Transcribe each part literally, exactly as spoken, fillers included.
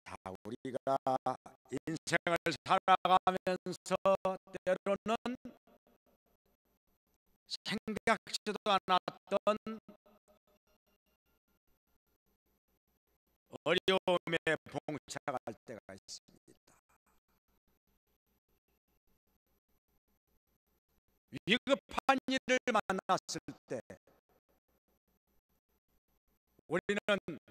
자, 우리가 인생을 살아가면서 때로는 생각지도 않았던 어려움에 봉착할 때가 있습니다. 위급한 일을 만났을 때 우리는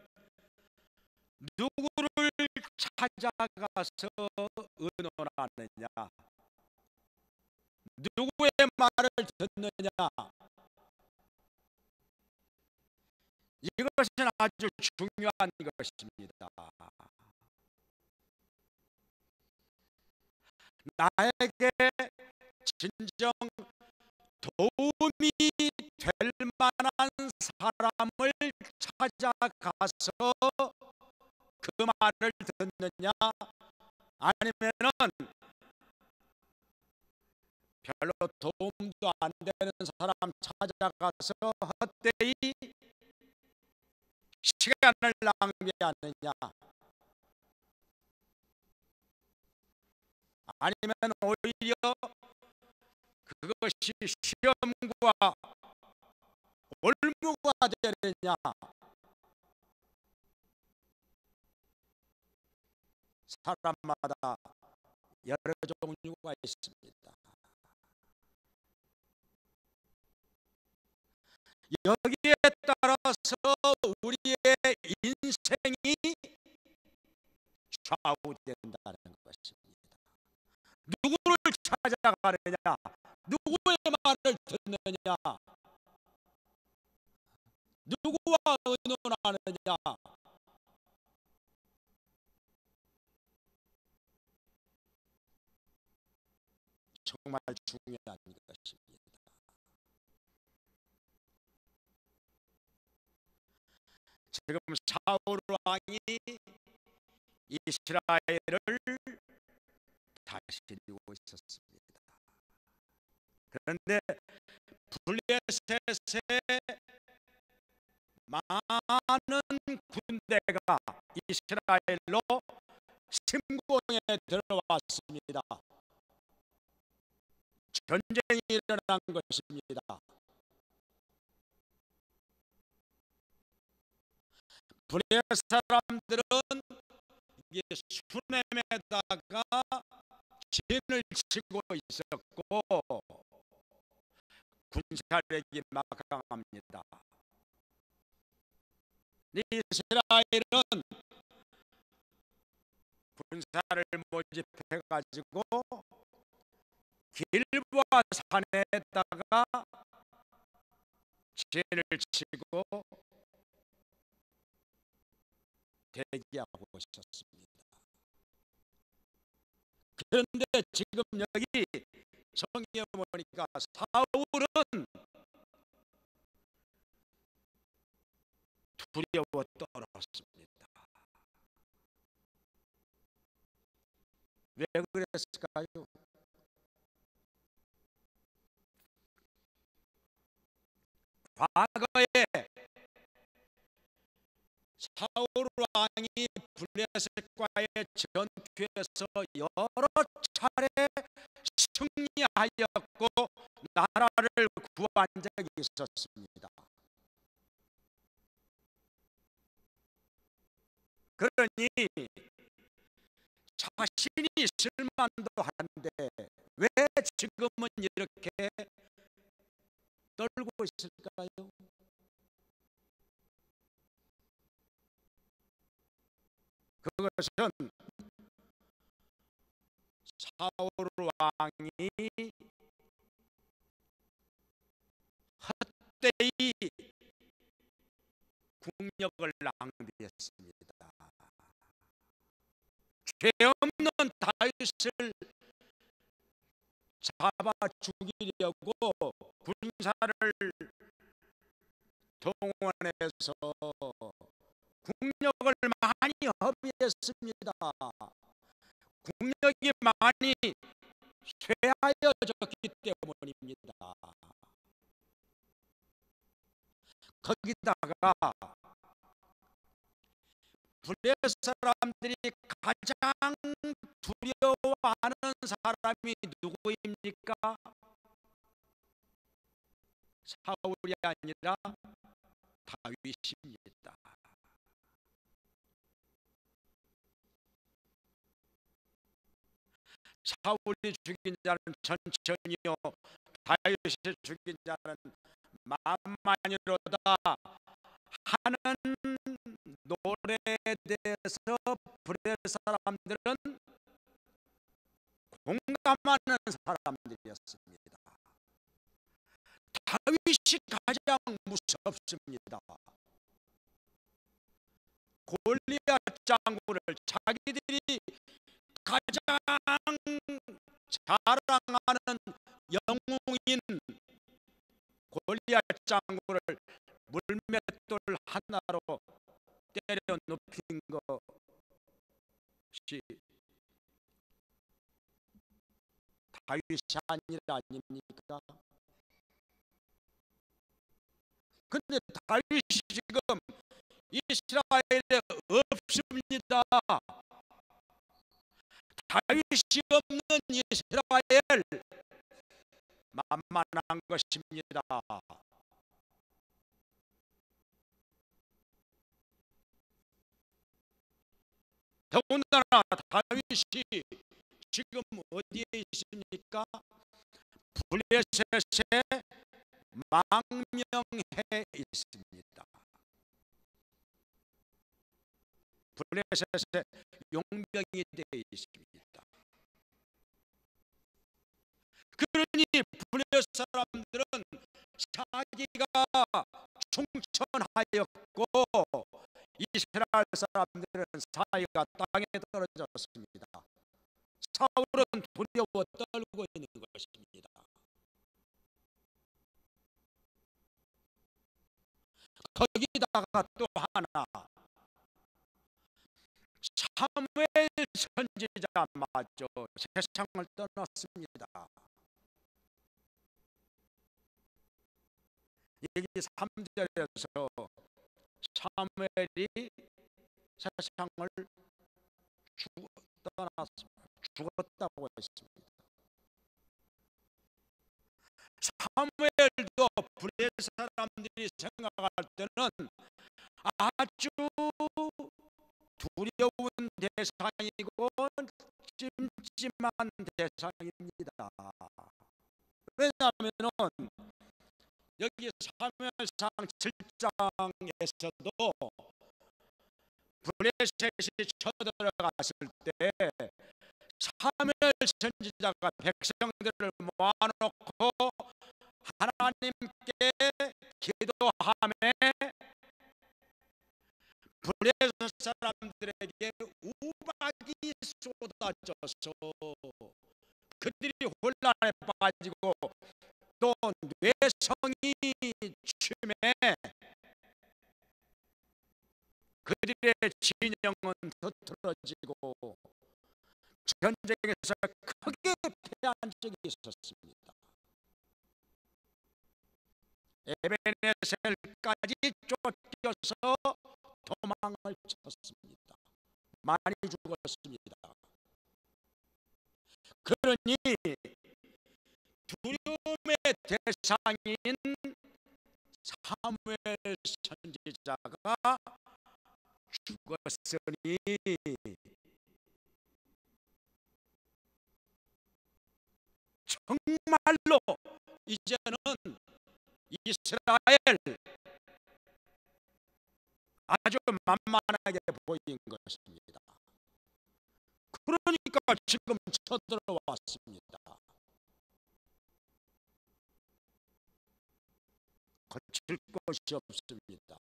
누구를 찾아가서 의논하느냐, 누구의 말을 듣느냐, 이것은 아주 중요한 것입니다. 나에게 진정 도움이 될 만한 사람을 찾아가서 그 말을 듣느냐, 아니면은 별로 도움도 안 되는 사람 찾아가서 헛되이 시간을 낭비하느냐, 아니면 오히려 그것이 시험과 올무가 되느냐. 사람마다 여러 종류가 있습니다. 여기에 따라서 우리의 인생이 좌우된다는 것입니다. 누구를 찾아가느냐, 누구의 말을 듣느냐, 누구와 의논하느냐, 정말 중요한 것입니다. 지금 사울 왕이 이스라엘을 다스리고 있었습니다. 그런데 블레셋의 많은 군대가 이스라엘로 침공에 들어왔습니다. 전쟁이 일어난 것입니다. 블레셋 사람들은 이 수넴에다가 진을 치고 있었고 군사력이 막강합니다. 이스라엘은 군사를 모집해 가지고 길보아 산에다가 진을 치고 대기하고 있었습니다. 그런데 지금 여기 성경에 보니까 사울은 두려워 떨었습니다. 왜 그랬을까요? 과거에 사울 왕이 블레셋과의 전투에서 여러 차례 승리하였고 나라를 구한 적이 있었습니다. 그러니 자신이 있을 만도 한데 왜 지금은 이렇게 떨고 있을까요? 그것은 사울 왕이 헛되이 국력을 낭비했습니다. 죄 없는 다윗을 잡아 죽이려고 군사를 동원해서 국력을 많이 허비했습니다. 국력이 많이 쇠하여졌기 때문입니다. 거기다가 블레 사람들이 가장 두려워하는 사람이 누구입니까? 사울이 아니라 다윗입니다. 사울이 죽인 자는 천천히요, 다윗이 죽인 자는 만만이로다 하는 노래에 대해서 브레 사람들은 공감하는 사람들이었습니다. 다윗이 가장 무섭습니다. 골리앗 장군을 자기들이 가장 자랑하는 영웅인 골리앗 장군을 물맷돌 하나로 때려 눕힌 것이 다윗이 아니라 아닙니까? 근데 다윗이 지금 이스라엘에 없습니다. 다윗이 없는 이스라엘, 만만한 것입니다. 더군다나 다윗이 지금 어디에 있습니까? 블레셋에 망명해 있습니다. 블레셋에 용병이 되어 있습니다. 그러니 블레셋 사람들은 자기가 충천하였고 이스라엘 사람들은 사이가 땅에 떨어졌습니다. 사울은 두려워 떨고 있는 것입니다. 거기다가 또 하나, 사무엘 선지자마저 세상을 떠났습니다. 여기 삼 절에서 사무엘이 세상을 죽, 떠났습니다. 죽었다고 했습니다. 사무엘도 브레 사람들이 생각할 때는 아주 두려운 대상이고 찜찜한 대상입니다. 왜냐하면 여기 사무엘상 칠 장에서도 블레셋이 쳐들어갔을 때 사무엘 선지자가 백성들을 모아놓고 하나님께 기도하며 블레셋 사람들에게 우박이 쏟아져서 그들이 혼란에 빠지고 또 뇌성이 침해, 그들의 진영은 흐트러지고 전쟁에서 크게 패한 적이 있었습니다. 에베네셀까지 쫓겨서 도망을 쳤습니다. 많이 죽었습니다. 그러니 두려움의 대상인 사무엘 선지자가 죽었으니 정말로 이제는 이스라엘 아주 만만하게 보인 것입니다. 그러니까 지금 쳐들어왔습니다. 거칠 곳이 없습니다.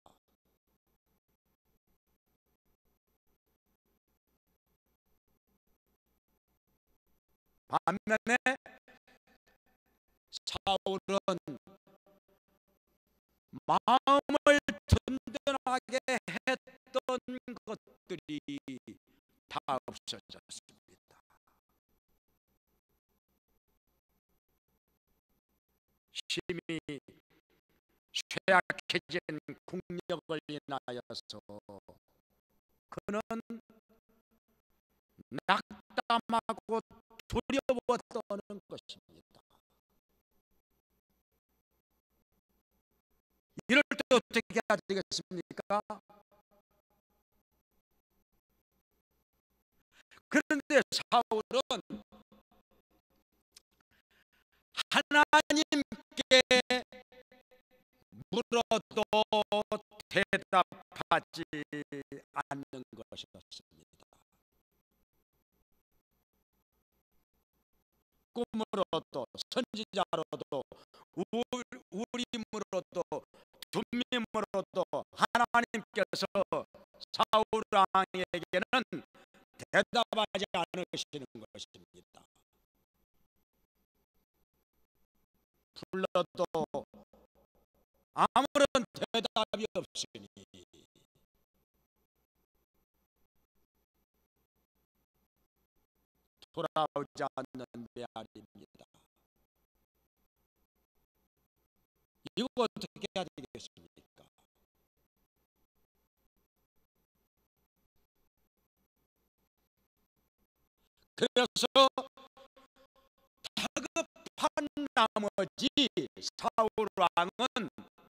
반면에 사울은 마음을 든든하게 했던 것들이 다 없어졌습니다. 심히 쇠약해진 국력을 인하여서 그는 낙담하고 두려워 떠는 것입니다. 이럴 때 어떻게 해야 되겠습니까? 그런데 사울은 하나님께 물어도 대답하지 않는 것이었습니다. 꿈으로도 선지자로도 우림으로도 둠밈으로도 하나님께서 사울 왕에게는 대답하지 않으시는 것입니다. 불러도 아무런 대답이 없으니 돌아오지 않는 메아리입니다. 이거 어떻게 해야 되겠습니까? 그래서 다급한 나머지 사울 왕은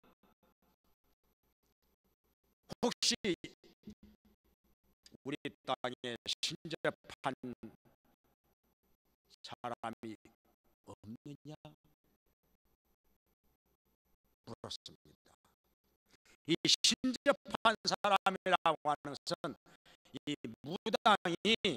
혹시 우리 땅에 신접한 사람이 없느냐 물었습니다. 이 신접한 사람이라고 하는 것은 이 무당이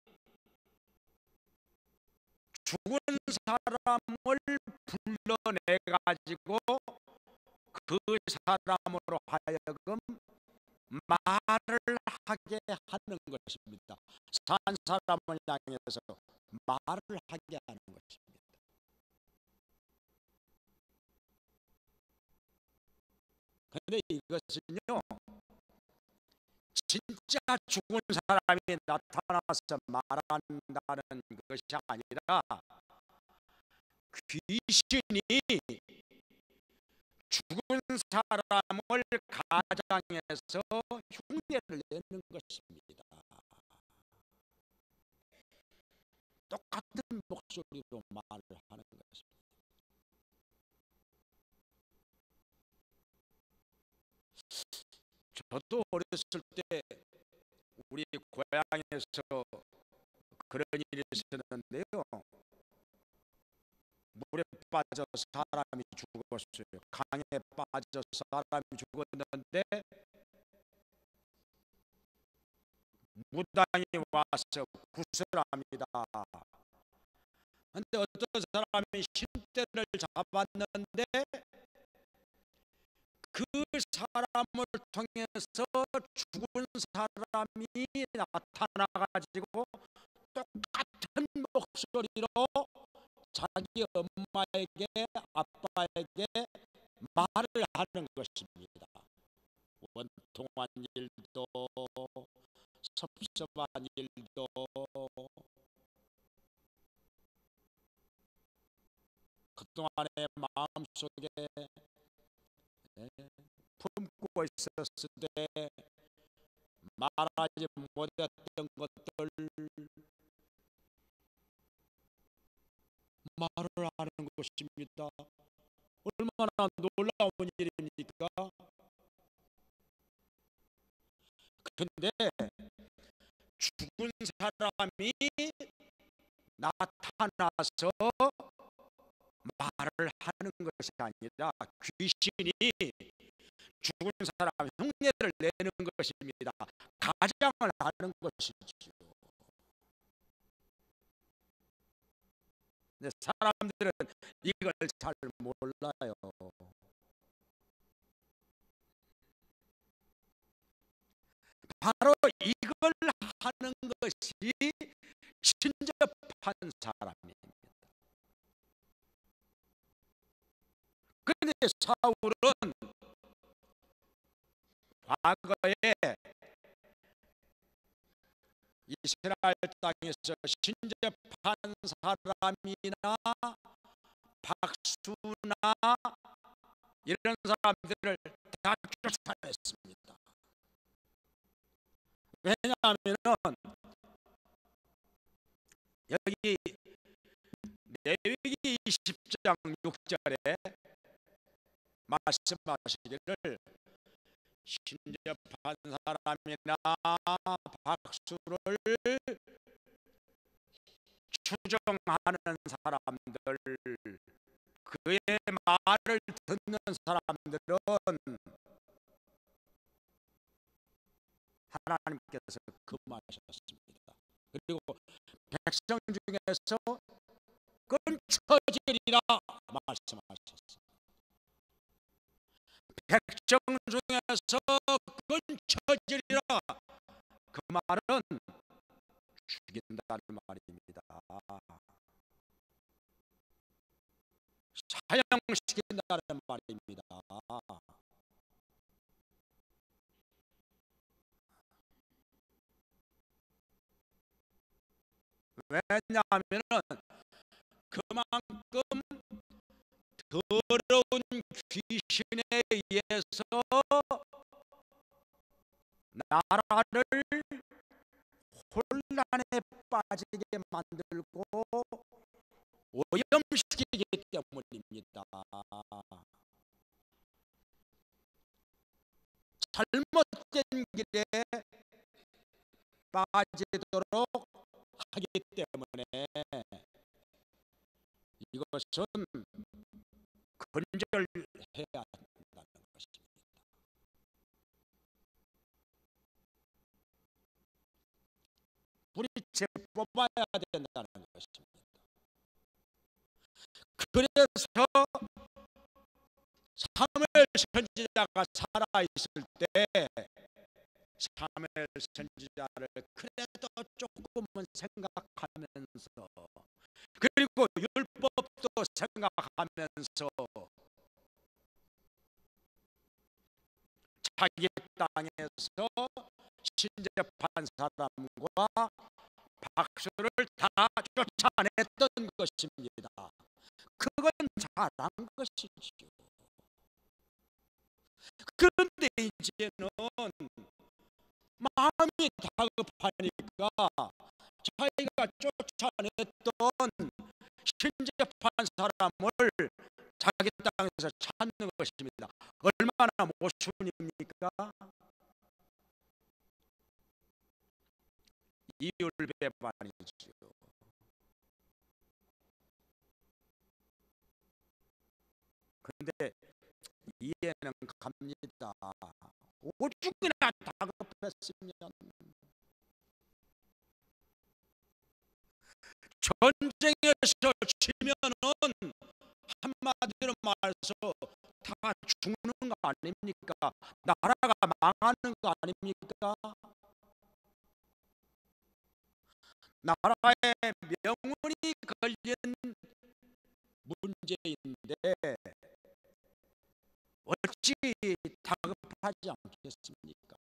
죽은 사람을 불러내 가지고 그 사람으로 하여금 말을 하게 하는 것입니다. 산 사람을 향해서 말을 하게 하는 것입니다. 그런데 이것은요, 진짜 죽은 사람이 나타나서 말한다는 것이 아니라 귀신이 죽은 사람을 가장해서 흉내를 내는 것입니다. 똑같은 목소리로 말을 하는 것입니다. 저도 어렸을 때 우리 고향에서 그런 일이 있었는데요. 물에 빠져 사람이 죽었어요. 강에 빠져 사람이 죽었는데 무당이 와서 구슬합니다. 그런데 어떤 사람이 신대를 잡았는데 그 사람을 통해서 죽은 사람이 나타나가지고 똑같은 목소리로 자기 엄마에게 아빠에게 말을 하는 것입니다. 원통한 일도 섭섭한 일도 그동안의 마음속에 품고 있었을 때 말하지 못했던 것들 말을 하는 것입니다. 얼마나 놀라운 일입니까? 그런데 죽은 사람이 나타나서 말을 하는 것이 아니라 귀신이 죽은 사람 흉내를 내는 것입니다. 가장을 하는 것이지요. 근데 사람들은 이걸 잘 몰라요. 바로 이걸 하는 것이 친접한 사람입니다. 그런데 사울은 과거에 이스라엘 땅에서 신접한 사람이나 박수나 이런 사람들을 다 쫓아냈습니다. 왜냐하면은 여기 레위기 이십 장 육 절에 말씀하시기를 신접한 사람이나 박수를 추정하는 사람들, 그의 말을 듣는 사람들은 하나님께서 금하셨습니다. 그리고 백성 중에서 끊쳐지리라 말씀하셨습니다. 백성 중에서 끊쳐지리라, 그 말은 죽인다는 말입니다. 사형시킨다는 말입니다. 왜냐하면 그만큼 더러운 귀신에 의해서 나라를 혼란에 빠지게 만들고 오염시키기 때문입니다. 잘못된 길에 빠지도록 하기 때문에 이것은 근절해야 한다는 것입니다. 뿌리채 뽑아야 된다는 것입니다. 그래서 사무엘 선지자가 살아있을 때 사무엘 선지자를 그래도 조금은 생각하면서, 그리고 율법도 생각하면서 자기 땅에서 신접한 사람과 박수를 다 쫓아냈던 것입니다. 그건 잘한 것이죠. 그런데 이제는 마음이 다급하니까 자기가 쫓아냈던 신접한 사람을 자기 땅에서 찾는 것입니다. 얼마나 모순입니까? 이율배반이죠. 그런데 이해는 갑니다. 오죽이나 다급했으면. 전쟁에서 치면은 한마디로 말해서 다 죽는 거 아닙니까? 나라가 망하는 거 아닙니까? 나라의 명운이 걸린 문제인데 어찌 다급하지 않겠습니까?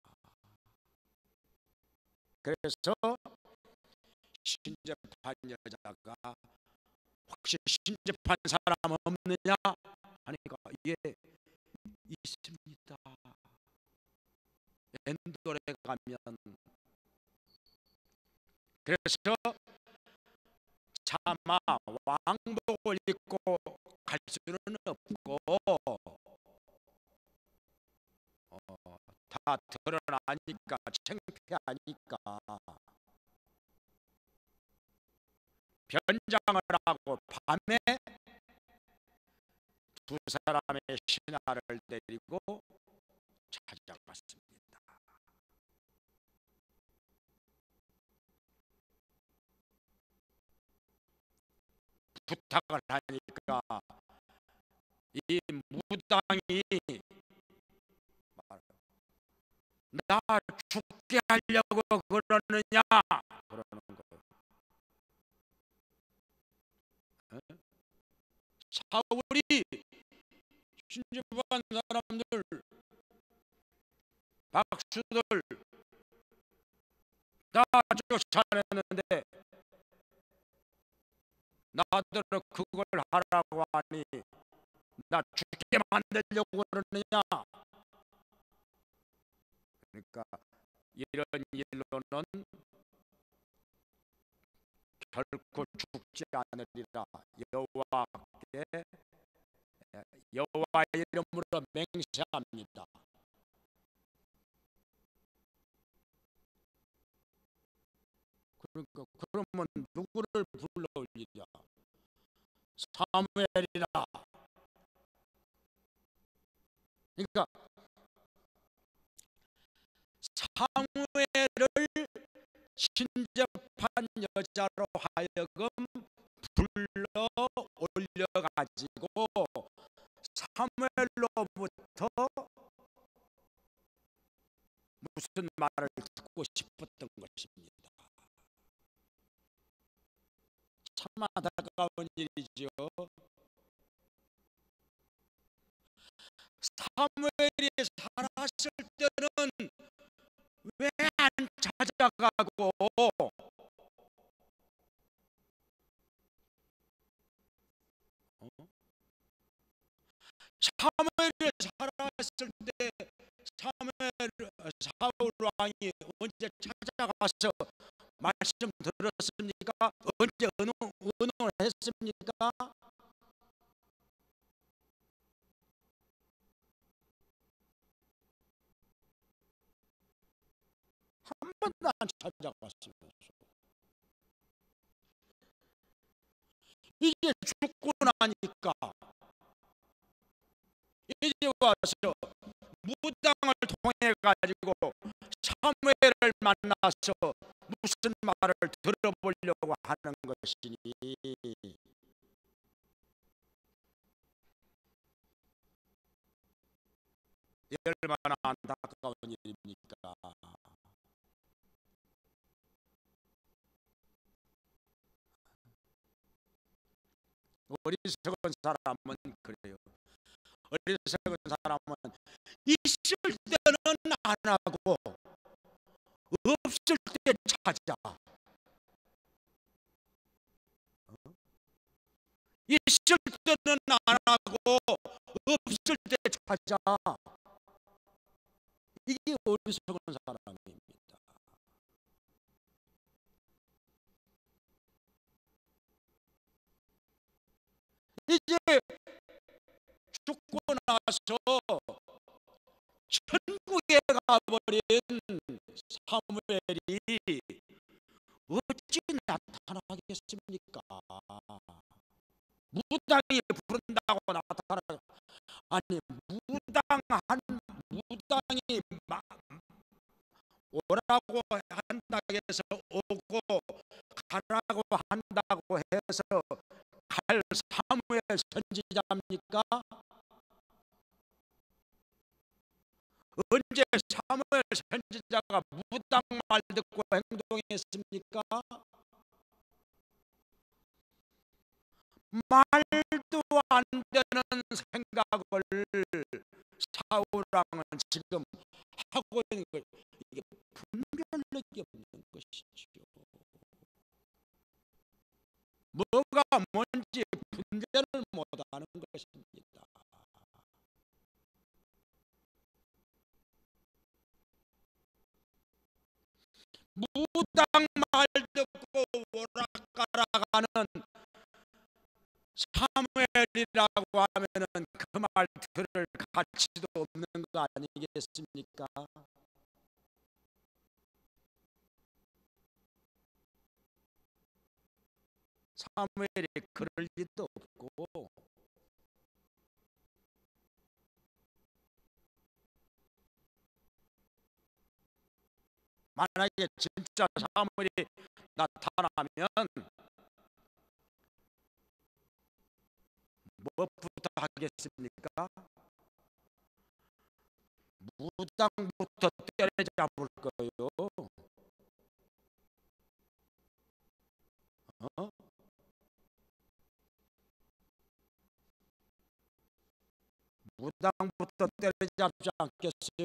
그래서 신접한 여자가 혹시 신접한 사람 없느냐 하니까 예, 있습니다. 엔돌에 가면. 그래서 차마 왕복을 입고 갈 수는 없고 어, 다 드러나니까 창피하니까 변장을 하고 밤에 두 사람의 신하를 데리고 찾아갔습니다. 부탁을 하니까 이 무당이 나 죽게 하려고 그러느냐 그러는 거예요. 사울이 신접한 사람들, 박수들 다 쫓아냈는데 나더러 그걸 하라고 하니 나 죽게 만들려고 그러느냐. 그러니까 이런 일로는 결코 죽지 않으리라. 여호와께 여호와 이름으로 맹세합니다. 그러니까 그러면 누구를 불러올리랴? 사무엘이라. 그러니까 사무엘을 신접한 여자로 하여금 불러 올려가지고 사무엘로부터 무슨 말을 듣고 싶었던 것입니다. 참 안타까운 일이죠. 사무엘이 살았을 때는 왜 안 찾아가고 어? 사무엘이 살았을 때 사무엘 사울 왕이 언제 찾아가서 말씀 들었습니까? 언제 의논을 했습니까? 한 번도 안 찾아갔으면서 이제 죽고 나니까 이제 와서 무당을 통해 가지고 사무엘을 만나서 무슨 말을 들어보려고 하는 것이니 얼마나 안타까운 일입니까? 어리석은 사람은 그래요. 어리석은 사람은 있을 때는 안 하고 없을 때 찾아. 있을 때는 안 하고 없을 때 찾아. 이게 어리석은 사람입니다. 이제 죽고 나서 천국에 가버린 사무엘이 어찌 나타나겠습니까? 무당이 부른다고 나타나. 아니 무당한 무당이 막 오라고 한다고 해서 오고 가라고 한다고 해서 갈 사무엘 선지자입니까? 언제 사무엘 선지자가 무당 말 듣고 행동했습니까? 말도 안 되는 생각을 사울왕은 지금 하고 있는 걸 이게 분별력이 없는 것이죠. 뭐가 뭔지 분별을 못하는 것입니다. 무당 말 듣고 오락가락하는 사무엘이라고 하면은 그 말 들을 가치도 없는 거 아니겠습니까? 사무엘이 그럴 리도 없고 만약에 진짜 사무엘이 나타나면 무엇부터 하겠습니까? 무당부터 때려잡을 거예요. 어? 무당부터 때려잡지 않겠어요?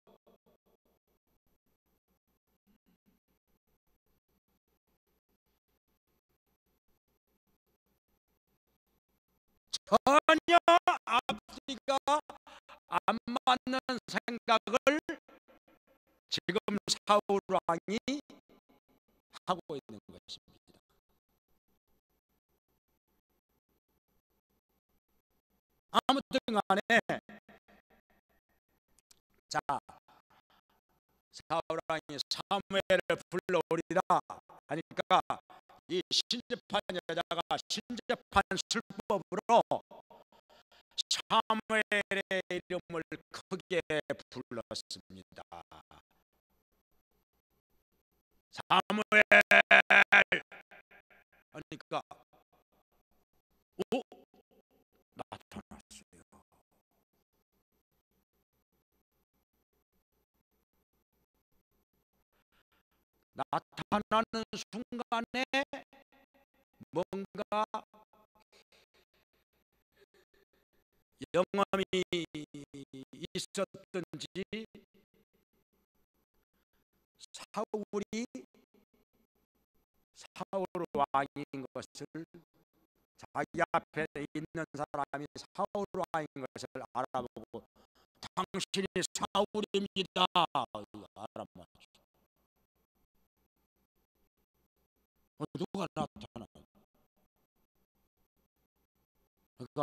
전혀 앞뒤가 안 맞는 생각을 지금 사울 왕이 하고 있는 것입니다. 아무튼 간에 자, 사울 왕이 사무엘을 불러오리라 하니까 이 신접한 여자가 신접한 술법으로 사무엘의 이름을 크게 불렀습니다. 사무엘 하니까 오, 나타났어요. 나타나는 순간에 뭔가 영감이 있었던지 사울이 사울 왕인 것을, 자기 앞에 있는 사람이 사울 왕인 것을 알아보고 당신이 사울입니다 알아맞죠. 누가 나타나요? 그러니까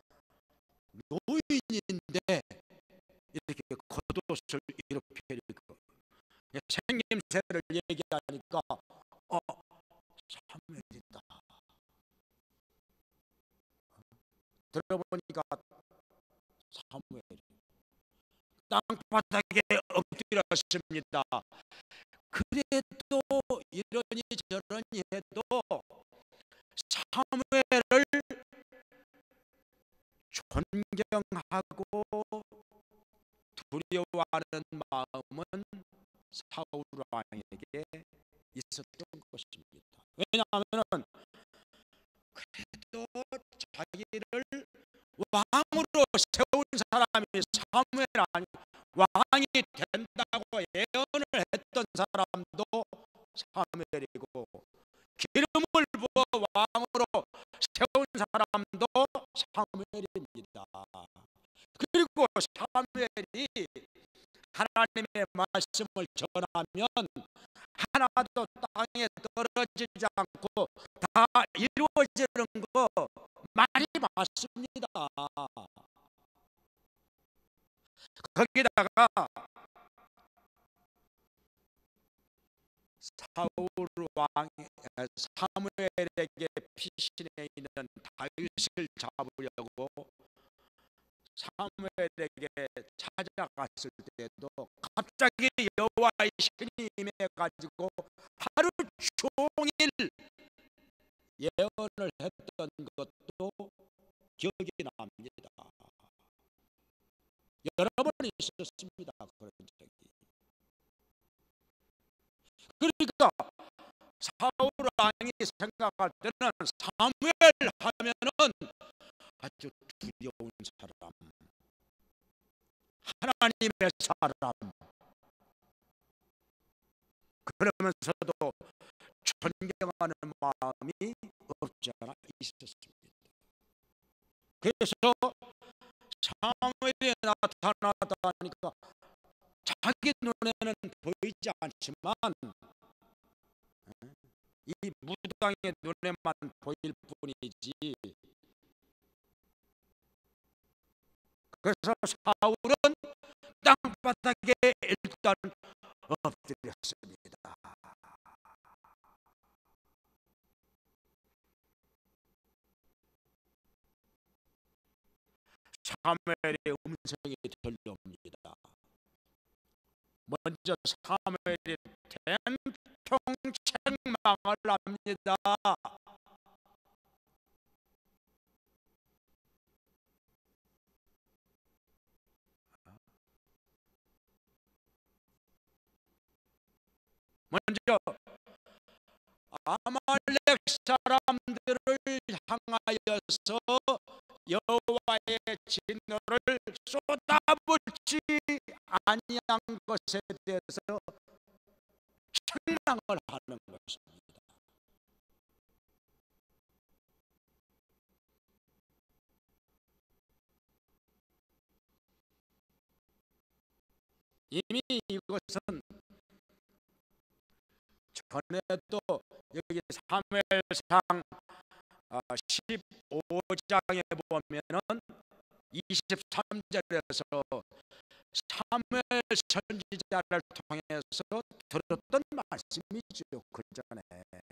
노인인데 이렇게 겉옷을 이렇게 입고 생김새를 얘기하니까 어, 사무엘이다. 들어보니까 사무엘이 땅바닥에 엎드렸습니다. 그래도 이러니 저러니 해도 사무엘을 존경하고 두려워하는 마음은 사울 왕에게 있었던 것입니다. 왜냐하면 그래도 자기를 왕으로 세운 사람이 사무엘 아니 왕이 된다고 예언을 했던 사람도 사무엘이고, 기름을 부어 왕으로 세운 사람도 사무엘입니다. 그리고 사무엘이 하나님의 말씀을 전하면 하나도 땅에 떨어지지 않고 다 이루어지는 거 말이 맞습니다. 거기다가 사울 왕이 사무엘에게 피신해 있는 다윗을 잡으려고 사무엘에게 찾아갔을 때도 갑자기 여호와의 신이 임해가지고 하루 종일 예언을 했던 것도 기억이 납니다. 여러 번 있었습니다. 그런 적이. 그러니까 사울 왕이 생각할 때는 사무엘 하면은 아주 두려운 사람, 하나님의 사람, 그러면서도 존경하는 마음이 없지 않아 있었습니다. 그래서 사무엘이 나타나다니까 자기 눈에는 보이지 않지만 이 무당의 눈에만 보일 뿐이지. 그래서 사울은 땅바닥에 일단 엎드렸습니다. 사무엘의 음성이 들려옵니다. 먼저 사무엘이 된통 책망을 합니다. 먼저 아말렉 사람들을 향하여서 여호와의 진노를 쏟아붓지 아니한 것에 대해서 책망을 하는 것입니다. 이미 이것은 전에도 여기 사무엘상 십오 장에 보면은 이십삼 절에서 사무엘 선지자를 통해서 들었던 말씀이죠. 그 전에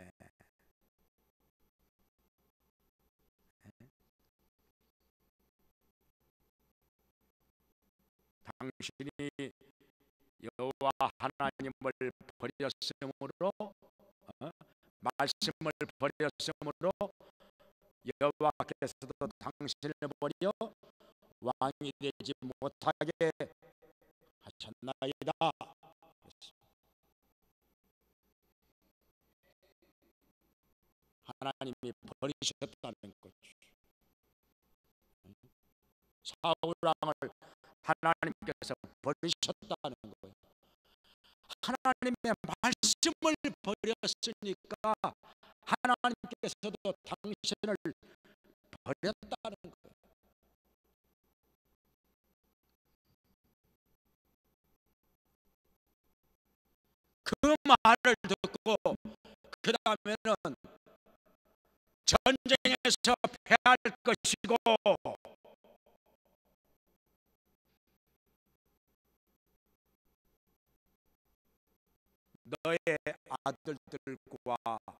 당신이 여호와 하나님을 버렸으므로 어? 말씀을 버렸으므로 여호와께서도 당신을 버려 왕이 되지 못하게 하셨나이다. 하나님이 버리셨다는 거죠. 사울 왕을 하나님께서 버리셨다는 거예요. 하나님의 말씀을 버렸으니까 하나님께서도 당신을 버렸다는 거예요. 그 말을 듣고 그 다음에는 전쟁에서 패할 것이고 너의 아들들과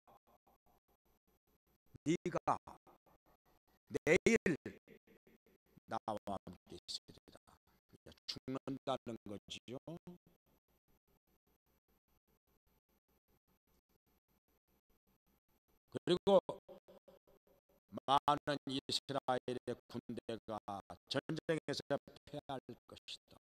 네가 내일 나와 함께 있으리라. 죽는다는 거지요. 그리고 많은 이스라엘의 군대가 전쟁에서 패할 것이다.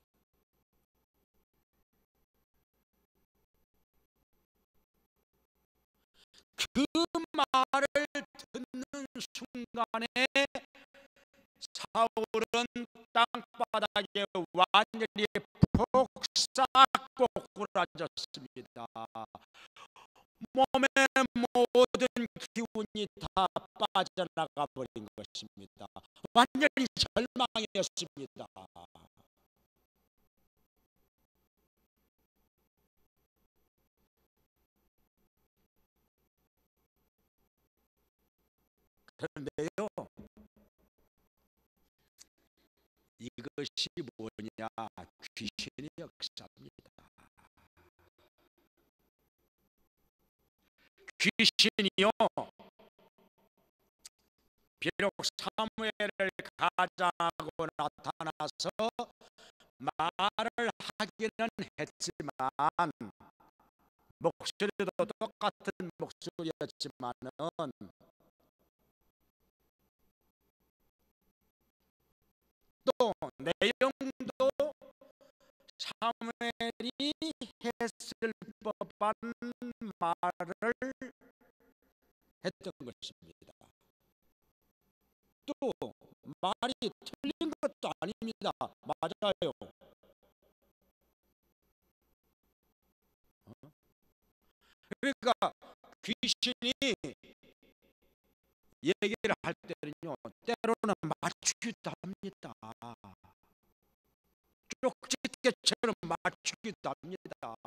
그 말을 듣는 순간에 사울은 땅바닥에 완전히 폭삭고꾸라졌습니다. 몸의 모든 기운이 다 빠져나가 버린 것입니다. 완전히 절망이었습니다. 그런데요, 이것이 뭐냐? 귀신의 역사입니다. 귀신이요, 비록 사무엘을 가장하고 나타나서 말을 하기는 했지만 목소리도 똑같은 목소리였지만은 또 내용도 사무엘이 했을 법한 말을 했던 것입니다. 또 말이 틀린 것도 아닙니다. 맞아요. 그러니까 귀신이 얘기를 할 때는요, 때로는 맞추기도 합니다. 쪽집게처럼 맞추기도 합니다.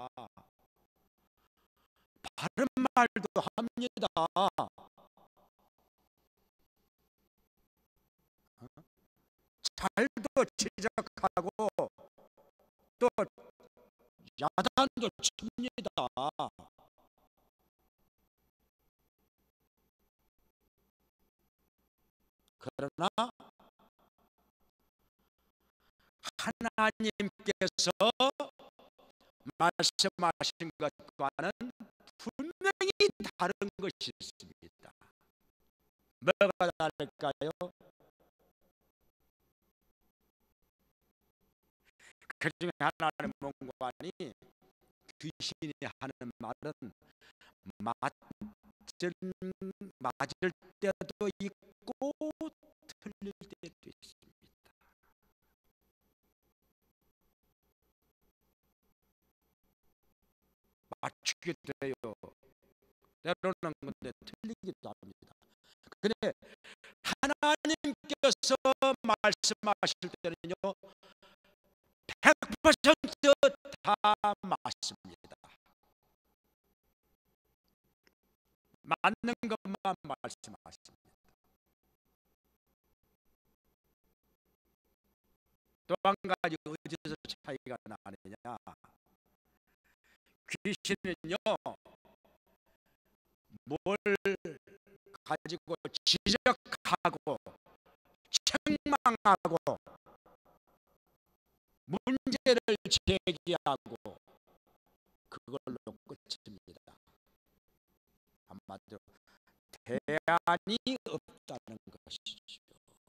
바른 말도 합니다. 잘도 지적하고 또 야단도 칩니다. 그러나 하나님께서 말씀하신 것과는 분명히 다른 것이 있습니다. 뭐가 다를까요? 그 중에 하나는 뭔가니 귀신이 하는 말은 맞을, 맞을 때도 있고 틀릴 때도 있습니다. 맞추기도 해요. 때로는 근데 틀리기도 합니다. 근데 하나님께서 말씀하실 때는요, 백 퍼센트 다 맞습니다. 맞는 것만 말씀하십니다. 또 한 가지 어디서 차이가 나느냐? 귀신은요, 뭘 가지고 지적하고 책망하고 문제를 제기하고 그걸로 끝입니다. 한마디로 대안이 없다는 것이죠.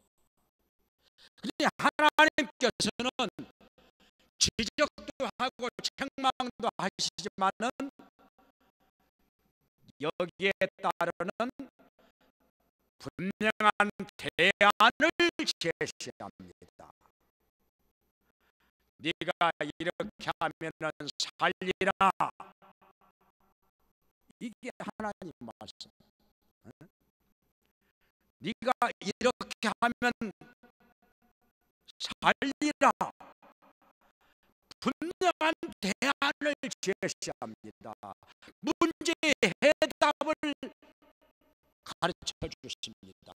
그런데 하나님께서는 지적도 하고 책망도 하시지만은 여기에 따르는 분명한 대안을 제시합니다. 네가 이렇게 하면은 살리라. 이게 하나님 말씀. 네가 이렇게 하면 살리라. 분명한 대안을 제시합니다. 문제의 해답을 가르쳐 주십니다.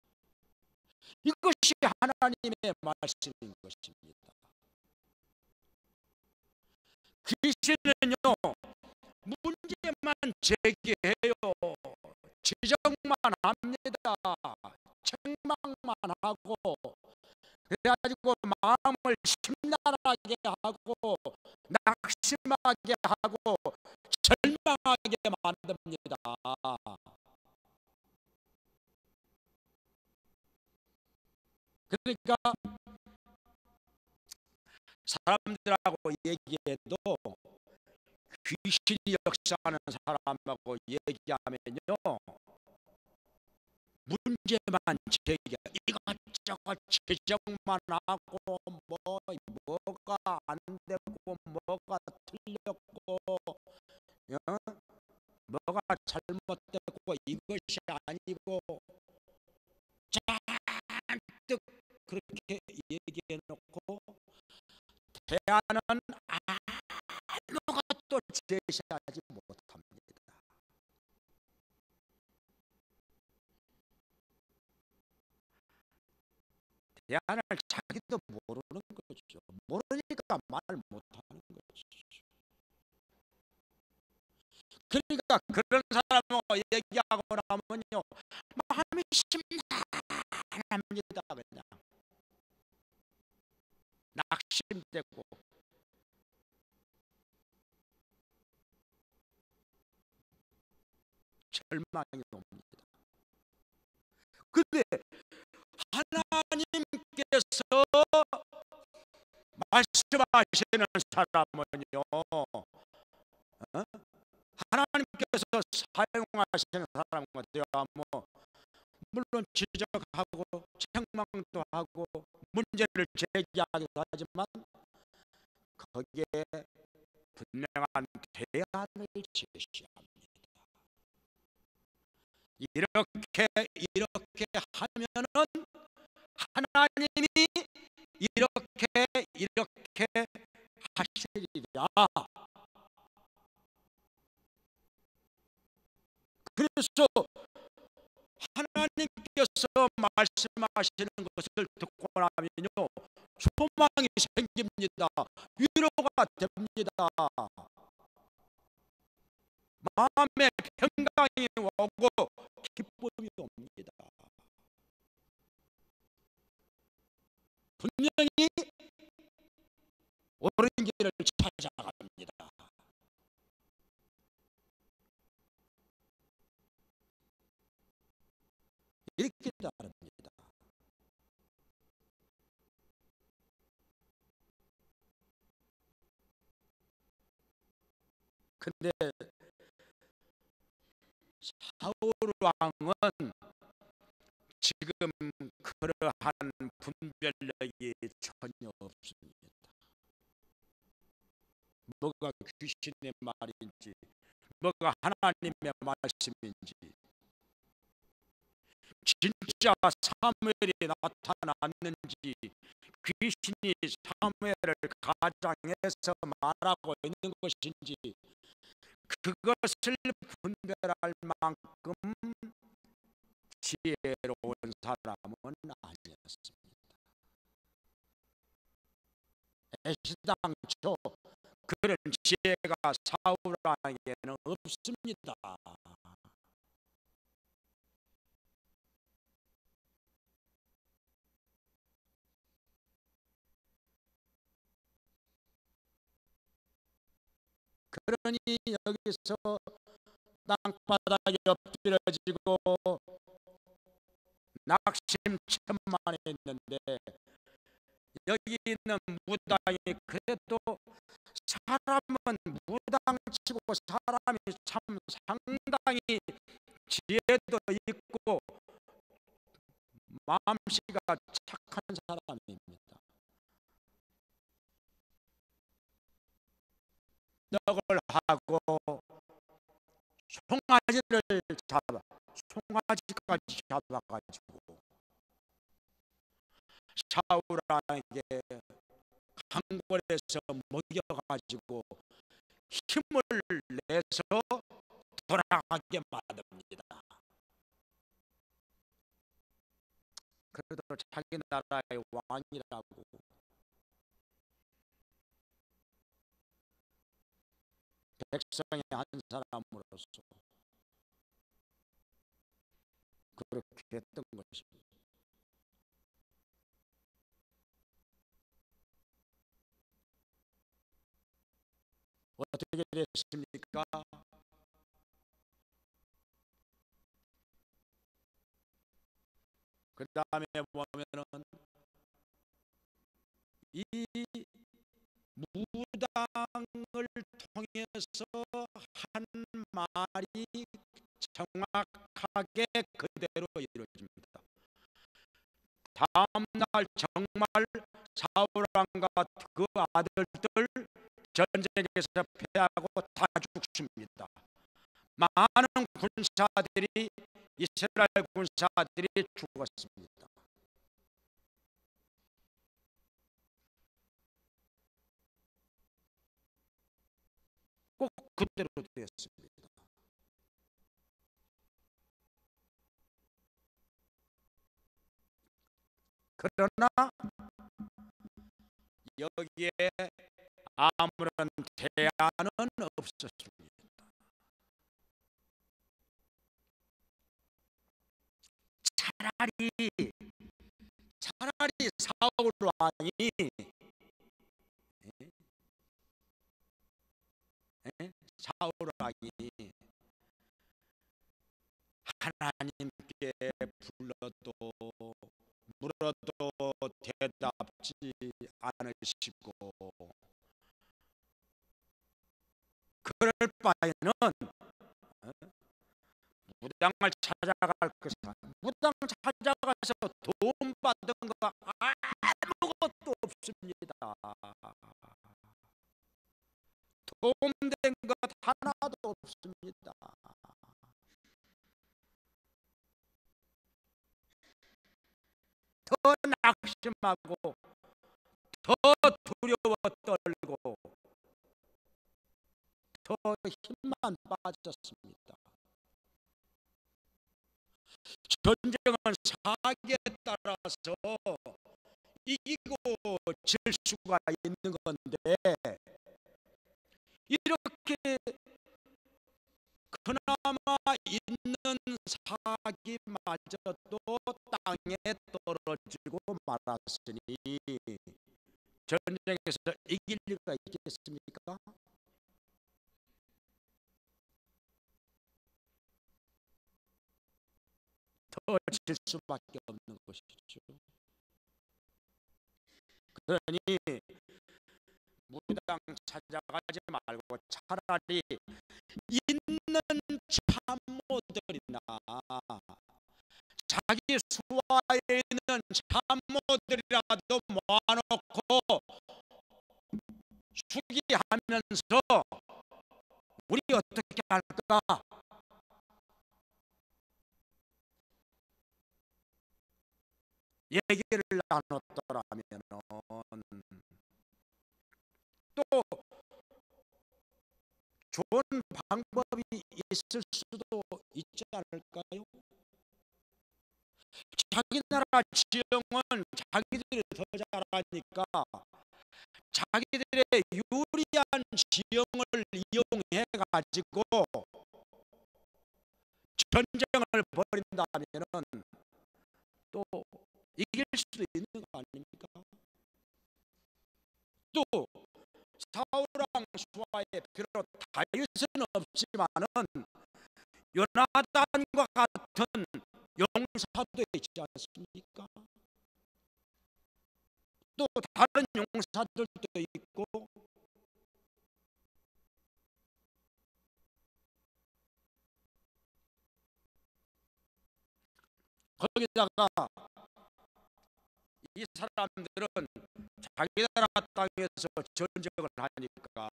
이것이 하나님의 말씀인 것입니다. 귀신은요, 문제만 제기해요. 지적만 합니다. 책망만 하고, 그래가지고 마음을 심란하게 하고 낙심하게 하고 절망하게 만듭니다. 그러니까 사람들하고 얘기해도 귀신이 역사하는 사람하고 얘기하면요, 문제만 제기해. 이것저것 지적만 하고 뭐 뭐가 안 되고 뭐가 틀렸고 어? 뭐가 잘못되고 이것이 아니고 잔뜩 그렇게 얘기해 놓고 대안은 아무것도 제시하지 못합니다. 대안을 자기도 모르는 거죠. 모르니까 말 못하는 거죠. 그러니까 그런 사람하고 얘기하고 나면요, 마음이 심란합니다. 그냥 낙심되고 절망이 옵니다. 근데 하나님께서 말씀하시는 사람은요, 어? 하나님께서 사용하시는 사람 같아요. 뭐 물론 지적하고 책망도 하고 문제를 제기하기도 하지만 거기에 분명한 대안을 제시합니다. 이렇게 이렇게 하면은 하나님이 이렇게 이렇게 하시리라. 그래서 하나님께서 말씀하시는 것을 듣고 나면요, 소망이 생깁니다. 위로가 됩니다. 마음에 평강이 오고 기쁨이 옵니다. 분명히 옳은 길을 찾아갑니다. 이렇게 다릅니다. 근데 사울 왕은 지금 그러한 분별력이 전혀 없습니다. 뭐가 귀신의 말인지 뭐가 하나님의 말씀인지, 진짜 사무엘이 나타났는지 귀신이 사무엘을 가장해서 말하고 있는 것인지 그것을 분별할 만큼 지혜로운 사람은 아니었습니다. 애시당초 그런 지혜가 사울에게는 없습니다. 그러니 여기서 땅바닥에 엎드려지고 낙심천만에 있는데 여기 있는 무당이 그래도 사람은 무당치고 사람이 참 상당히 지혜도 있고 마음씨가 착한 사람입니다. 떡을 하고 송아지를 잡아 송아지까지 잡아가지고 사울에게 강궐에서 먹여가지고 힘을 내서 돌아가게 만듭니다. 그래도 자기 나라의 왕이라고 백성의 한 사람으로서 그렇게 했던 것입니다. 어떻게 됐습니까? 그 다음에 보면은 이 무당을 통해서 한 말이 정확하게 그대로 이루어집니다. 다음날 정말 사울왕과 그 아들들 전쟁에서 패하고 다 죽습니다. 많은 군사들이 이스라엘 군사들이 죽었습니다. 꼭 그대로 되었습니다. 그러나 여기에 아무런 대안은 없었습니다. 차라리 차라리 사울 왕이 사울 왕이 하나님께 불러도 물어도 대답지 않으시고 그럴 바에는 무당을 찾아갈 것이다. 무당 찾아가서 도움 받은 거 아무것도 없습니다. 도움된 것 하나도 없습니다. 더 낙심하고 더 두려워 떨고 더 힘만 빠졌습니다. 전쟁은 사기에 따라서 이기고 질 수가 있는 건데 이렇게 그나마 있는 사기마저도 땅에 떨어지고 말았으니 전쟁에서 이길 리가 있겠습니까? 더 질 수밖에 없는 것이죠. 그러니 무당 찾아가지 말고 차라리 있는 참모들이나 자기 수하에 있는 참모들이라도 모아놓고 수기하면서 우리 어떻게 할까? 얘기를 나눴더라면 또 좋은 방법이 있을 수도 있지 않을까요? 자기 나라 지형은 자기들이 더 잘하니까 자기들의 유리한 지형을 이용해 가지고 전쟁을 벌인다면은 또 이길 수도 있는 거 아닙니까? 또 사울왕 수하의 비록 다윗은 없지만은 요나단과 같은 용사도 있지 않습니까? 또 다른 용사들도 있고, 거기다가 이 사람들은 자기 나라 땅에서 전쟁을 하니까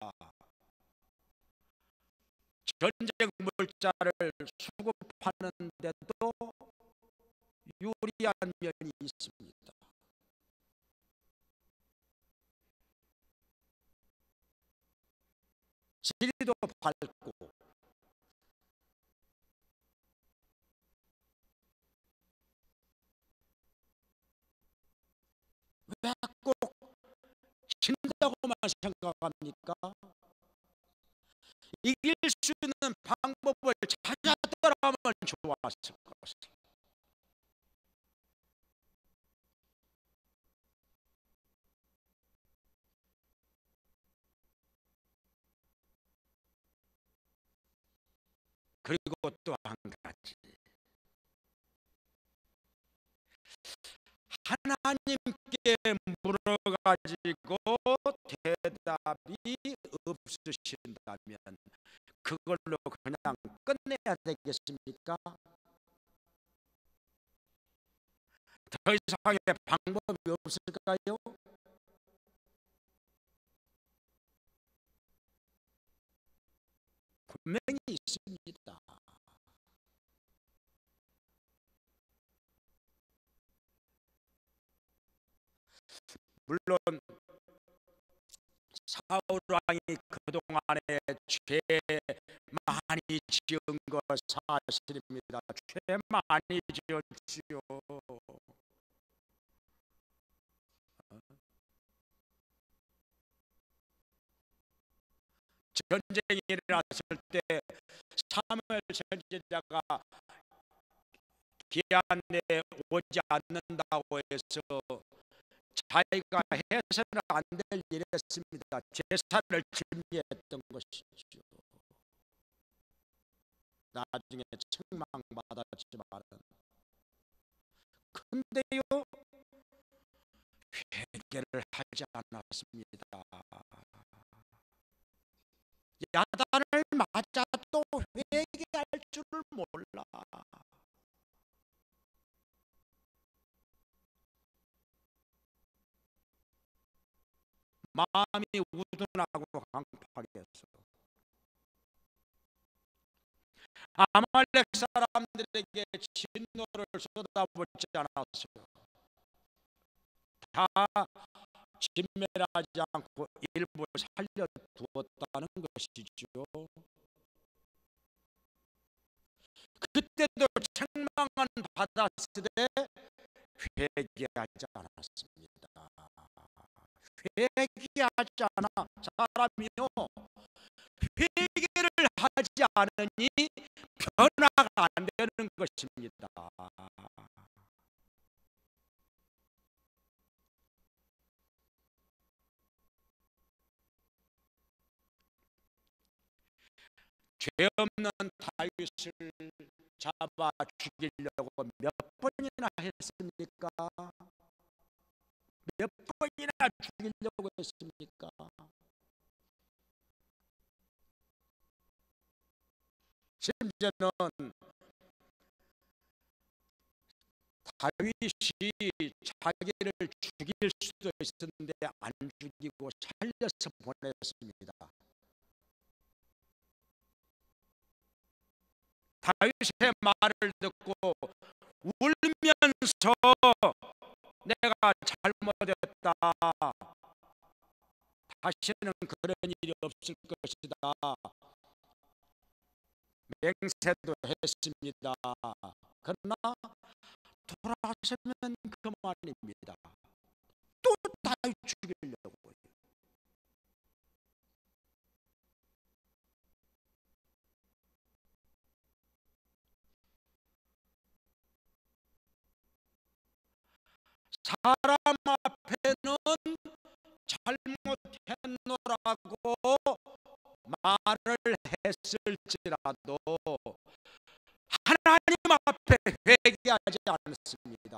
전쟁 물자를 수급하는 데도 유리한 면이 있습니다. 지리도 밝고 왜 꼭 진다고만 생각합니까? 이길 수 있는 방법을 찾았더라면 좋았을 것입니다. 그리고 또 한 가지, 하나님께 물어가지고 대답이 없으신다면 그걸로 그냥 끝내야 되겠습니까? 더 이상의 방법이 없을까요? 분명히 있습니다. 물론 사울 왕이 그동안에 죄 많이 지은 것 사실입니다. 죄 많이 지었지요. 전쟁이 일어났을 때 사무엘 선지자가 기한에 오지 않는다고 해서 자기가 해서는 안 될 일이었습니다. 제사를 준비했던 것이죠. 나중에 책망받았지만 근데요 회개를 하지 않았습니다. 야단을 맞아 또 회개할 줄을 몰라. 마음이 우둔하고 강팍했어. 아말렉 사람들에게 진노를 쏟아붓지 않았어요. 다 진멸하지 않고 일부 살려두었다는 것이죠. 그때도 책망은 받았으되 회개하지 않았습니다. 회개하지 않아 사람이요 회개를 하지 않으니 변화가 안 되는 것입니다. 죄 없는 다윗을 잡아 죽이려고 몇 번이나 했습니까? 몇 번이나 죽이려고 했습니까? 심지어는 다윗이 자기를 죽일 수도 있었는데 안 죽이고 살려서 보냈습니다. 다윗의 말을 듣고 울면서 내가 잘못했다, 다시는 그런 일이 없을 것이다 맹세도 했습니다. 그러나 돌아가시면 그만입니다. 또 다시 죽이려고. 사람 앞에는 잘못했노라고 말을 했을지라도 하나님 앞에 회개하지 않습니다.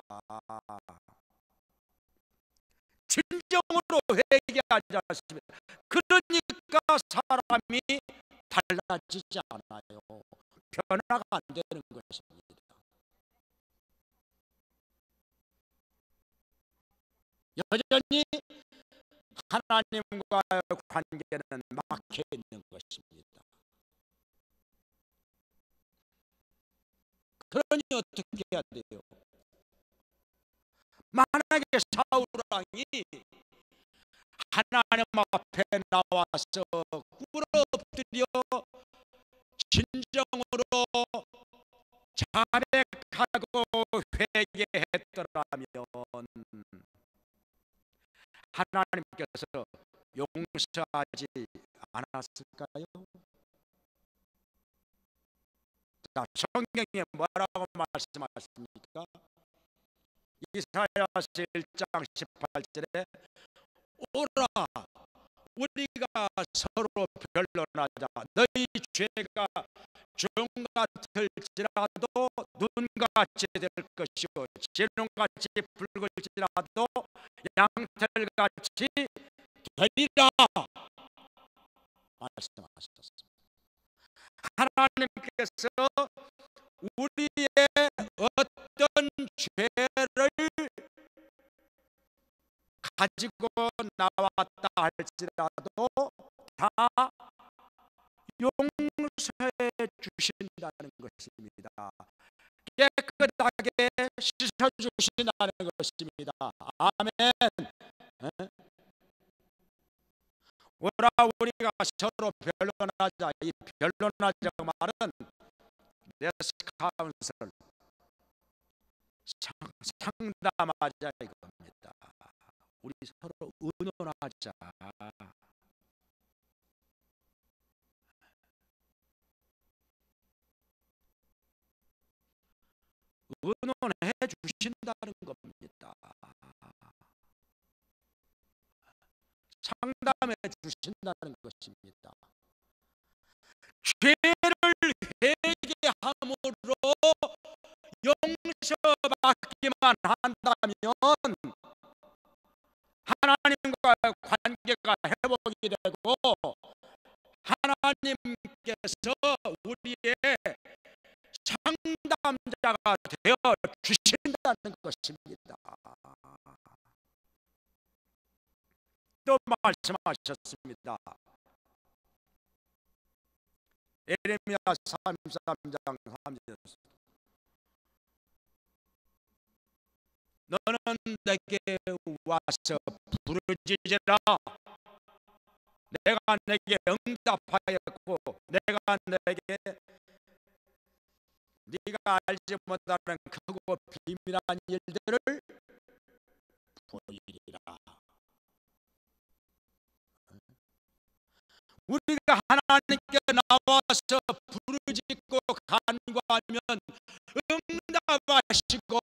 진정으로 회개하지 않습니다. 그러니까 사람이 달라지지 않아요. 변화가 안 되는 것입니다. 여전히 하나님과의 관계는 막혀 있는 것입니다. 그러니 어떻게 해야 돼요? 만약에 사울 왕이 하나님 앞에 나와서 꿇어 엎드려 진정으로 자백하고 회개했더라면 하나님께서 용서하지 않았을까요? 자, 성경에 뭐라고 말씀하십니까? 이사야서 일 장 십팔 절에 오라 우리가 서로 변론하자. 너희 죄가 종같을지라도 눈같이 될 것이요 진홍같이 붉을지라도 양털같이 되리라 말씀하셨습니다. 하나님께서 우리의 어떤 죄를 가지고 나왔다 할지라도 다 용서해 주신다는 것입니다. 깨끗하게 씻어 주신다는 것입니다. 아멘. 오라 우리가 서로 변론하자. 이 변론하자고 말은 레스 카운슬 상담하자 이겁니다. 우리 서로 의논하자. 의논해 주신다는 겁니다. 상담해 주신다는 것입니다. 죄를 회개함으로 용서받기만 한다면 하나님과의 관계가 회복이 되고 하나님께서 우리의 상담자가 되어 주신다는 것입니다. 또 말씀하셨습니다. 예레미야 삼십삼 장 삼 절 너는 내게 와서 부르짖으라. 내가 내게 응답하였고 내가 내게 네가 알지 못하는 크고 비밀한 일들을 보이리라. 우리가 하나님께 나와서 부르짖고 간구하면 응답하시고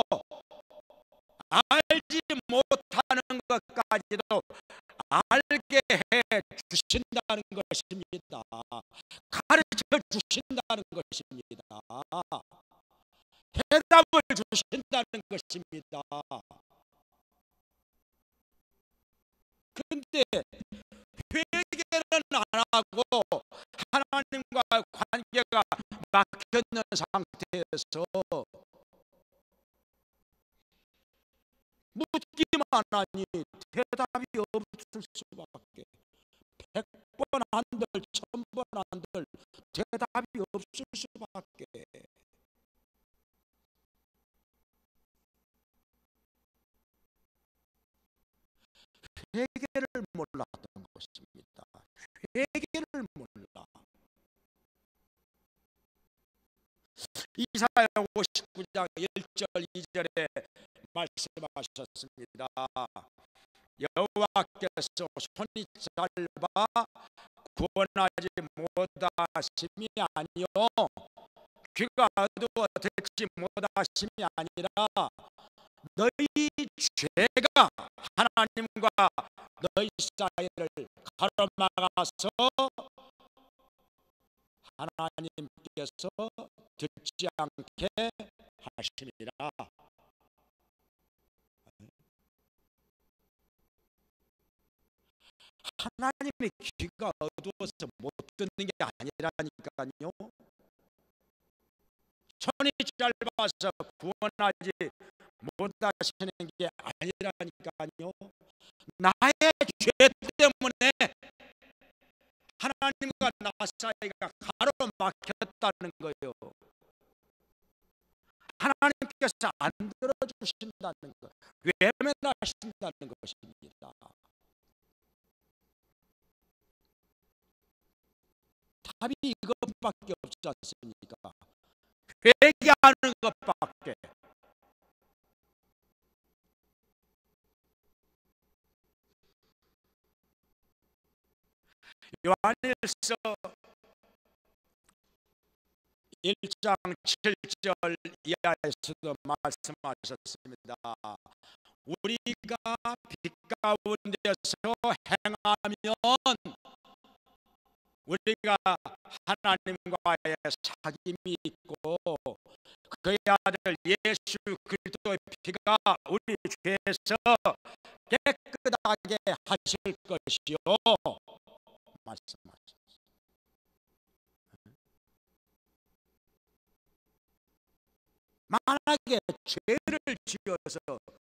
알지 못하는 것까지도 알게 해 주신다는 것입니다. 가르쳐 주신다는 것입니다. 대답을 주신다는 것입니다. 그런데 회개는 안 하고 하나님과 관계가 막혀있는 상태에서 묻기만 하니 대답이 없을 수밖에. 백 번 한들 천 번 한들 대답이 없을 수밖에. 회개를 몰랐던 것입니다. 회개를 몰라. 이사야 오십구 장 일 절 이 절에 말씀하셨습니다. 여호와께서 손이 짧아 구원하지 못하심이 아니요 귀가 어두워 듣지 못하심이 아니라 너희 죄가 하나님과 너희 사이를 가로막아서 하나님께서 듣지 않게 하심이라. 하나님의 귀가 어두워서 못 듣는 게 아니라니까요. 손이 짧아서 구원하지 못하시는 게 아니라니까요. 나의 죄 때문에 하나님과 나 사이가 가로막혔다는 거예요. 하나님께서 안 들어주신다는 것, 외면하신다는 것입니다. 답이 이것밖에 없지 않습니까? 회개하는 것밖에. 요한일서 일 장 칠 절 이하에서도 말씀하셨습니다. 우리가 빛 가운데서 행하면 우리가 하나님과의 사귐이 있고 그의 아들 예수 그리스도의 피가 우리 죄에서 깨끗하게 하실 것이요 말씀하셨습니다. 만약에 죄를 지어서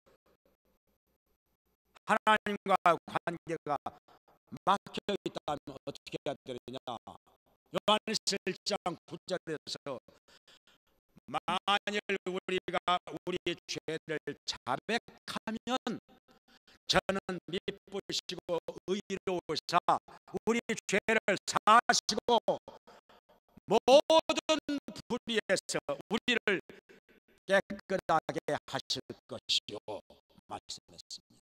하나님과 관계가 막혀 있다면 어떻게 해야 되느냐? 요한일서 일 장 구 절에서 만일 우리가 우리 죄를 자백하면 저는 미쁘시고 의로우사 우리 죄를 사하시고 모든 불의에서 우리를 깨끗하게 하실 것이요 말씀했습니다.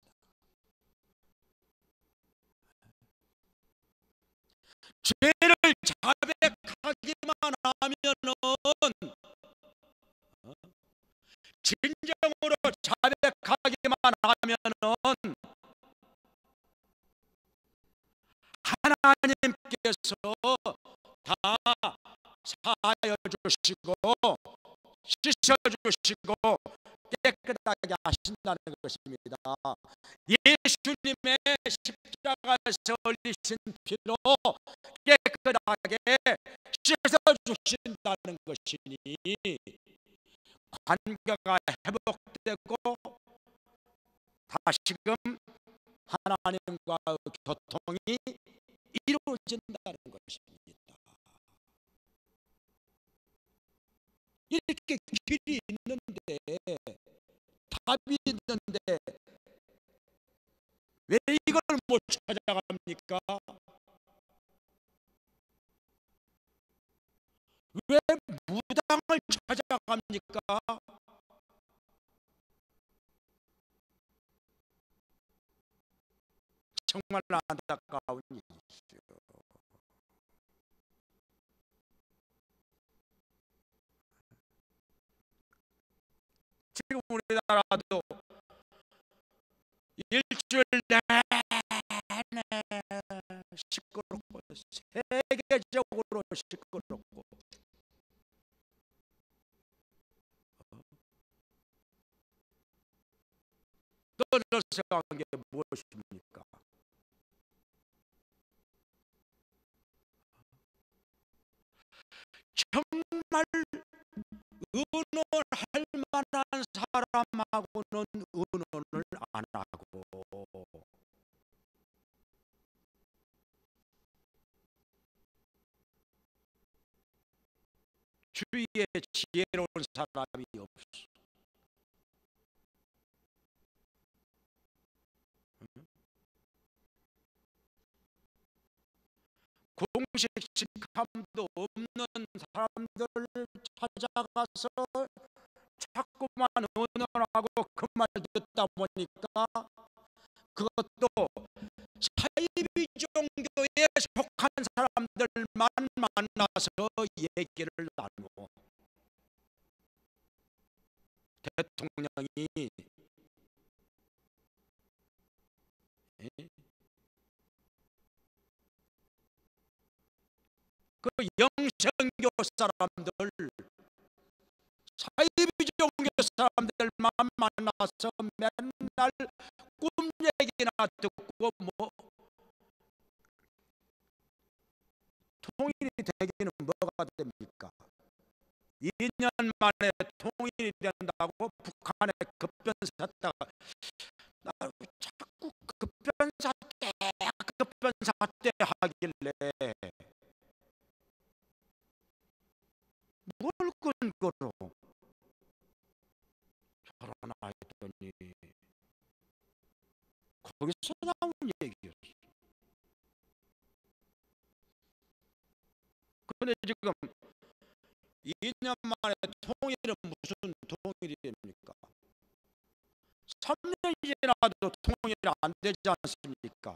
죄를 자백하기만 하면은 진정으로 자백하기만 하면은 하나님께서 다 사하여 주시고 씻어 주시고 깨끗하게 하신다는 것입니다. 예수님의 십자가에서 흘리신 피로 깨끗하게 씻어 주신다는 것이니 관계가 회복되고 다시금 하나님과 교통이 이루어진다는 것입니다. 이렇게 길이 있는데 답이 있는데 왜 이걸 못 찾아갑니까? 왜 무당을 찾아갑니까? 정말 안타까운 일이죠. 지금 우리나라도 일주일 내내 시끄럽고 세계적으로 시끄럽고 떠들어서 한 게 무엇입니까? 정말 의논할 만한 사람하고는 의논을 안 하고 주위에 지혜로운 사람이 없어. 정식직함도 없는 사람들을 찾아가서 자꾸만 의논하고 그 말 듣다 보니까 그것도 사이비 종교에 속한 사람들만 만나서 얘기를 나누고, 대통령이 그 영생교 사람들, 사이비 종교 사람들만 만나서 맨날 꿈 얘기나 듣고 뭐 통일이 되기는 뭐가 됩니까? 이 년 만에 통일이 된다고 북한에 급변사다가 나 자꾸 급변사 때 급변사 때 하길래 뭘 근거로 저러나 했더니 거기서 나온 얘기였어. 근데 지금 이 년 만에 통일은 무슨 통일이 됩니까? 삼 년 지나도 통일이 안 되지 않습니까?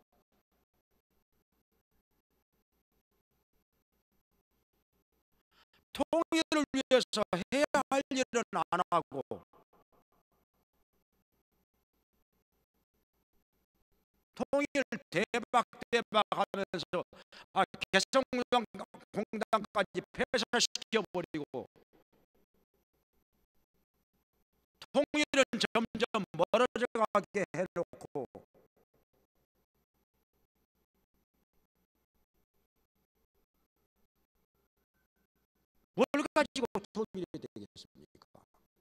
통일을 위해서 해야 할 일은 안 하고 통일 대박 대박 하면서 아, 개성공단까지 폐쇄시켜버리고 통일은 점점 멀어져 가게 해놓고 뭘 가지고 통일이 되겠습니까?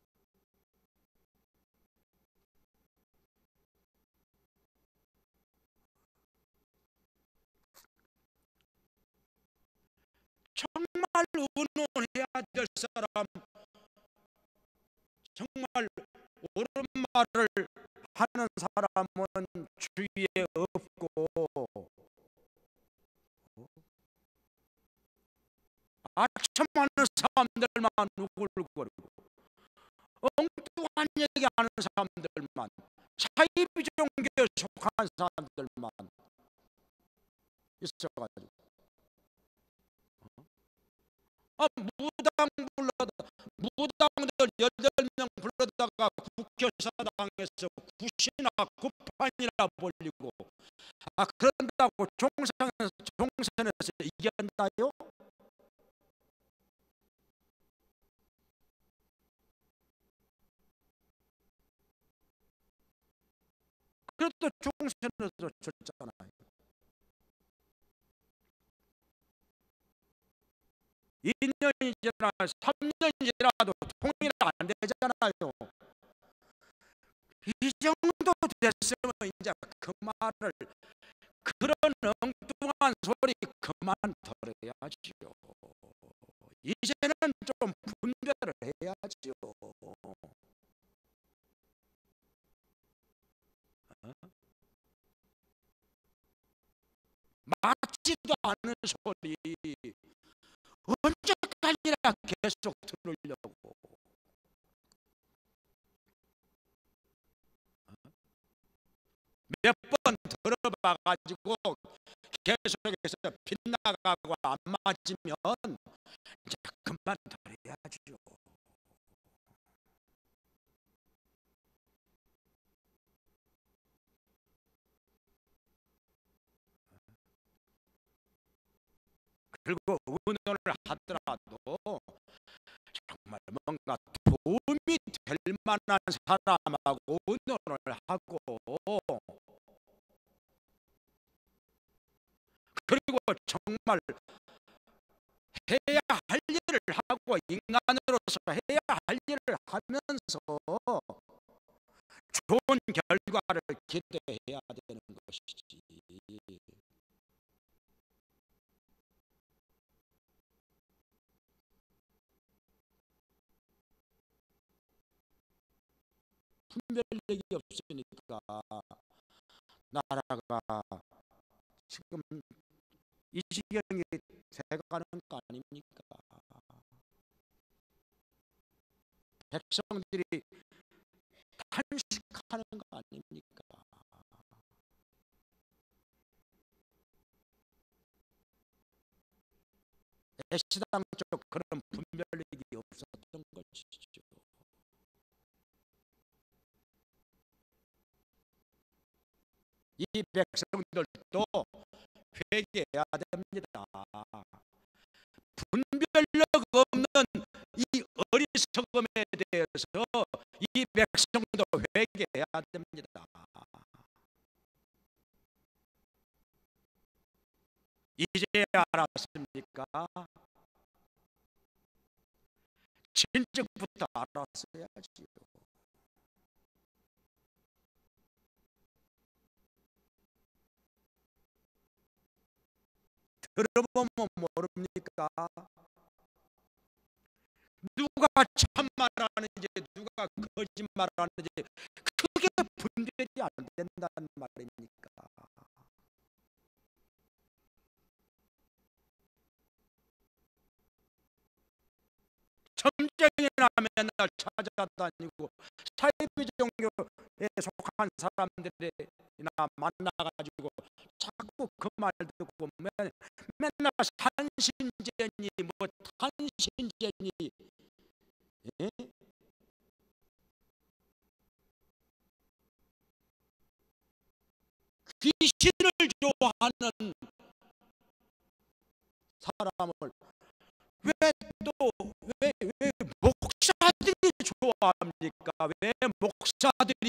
정말 의논해야 될 사람, 정말 옳은 말을 하는 사람은 주위에 없고 아첨하는 사람들만 우글거리고 엉뚱한 얘기하는 사람들만, 사이비 종교에 속한 사람들만 있어가지고 아, 무당 불러다 무당들 여덟 명 불러다가 국교사당에서 굿이나 굿판이나 벌리고 아 그런다고 총선에서 총선에서 이겼나요? 그래도 총선에서 졌잖아요. 이 년이 지나 삼 년이 지나도 통일이 안 되잖아요. 이 정도 됐으면 이제 그 말을, 그런 엉뚱한 소리 그만 들어야지요. 이제는 좀 분별을 해야지요. 맞지도 않은 소리 언제까지나 계속 들으려고. 몇 번 들어봐 가지고 계속해서 빗나가고 안 맞으면 이제 그만 들어야지요. 그리고 의논을 하더라도 정말 뭔가 도움이 될 만한 사람하고 의논을 하고, 그리고 정말 해야 할 일을 하고 인간으로서 해야 할 일을 하면서 좋은 결과를 기대해야 되는 것이지. 분별력이 없으니까 나라가 지금 이 지경이 돼가는 거 아닙니까? 백성들이 탄식하는 거 아닙니까? 애시당초 그런 분별력이 없었던 것이죠. 이 백성들도 회개해야 됩니다. 분별력 없는 이 어리석음에 대해서 이 백성도 회개해야 됩니다. 이제 알았습니까? 진즉부터 알았어야지요. 들어보면 모릅니까? 누가 참말하는지 누가 거짓말하는지 크게 분별이 안 된다는 말입니까? 점쟁이나 맨날 찾아다니고 사이비 종교에 속한 사람들이나 만나가지고 자꾸 그 말 듣고 맨, 맨날 산신제니 뭐 탄신제니, 예? 귀신을 좋아하는 사람을 왜 또 왜, 왜 목사들이 좋아합니까? 왜 목사들이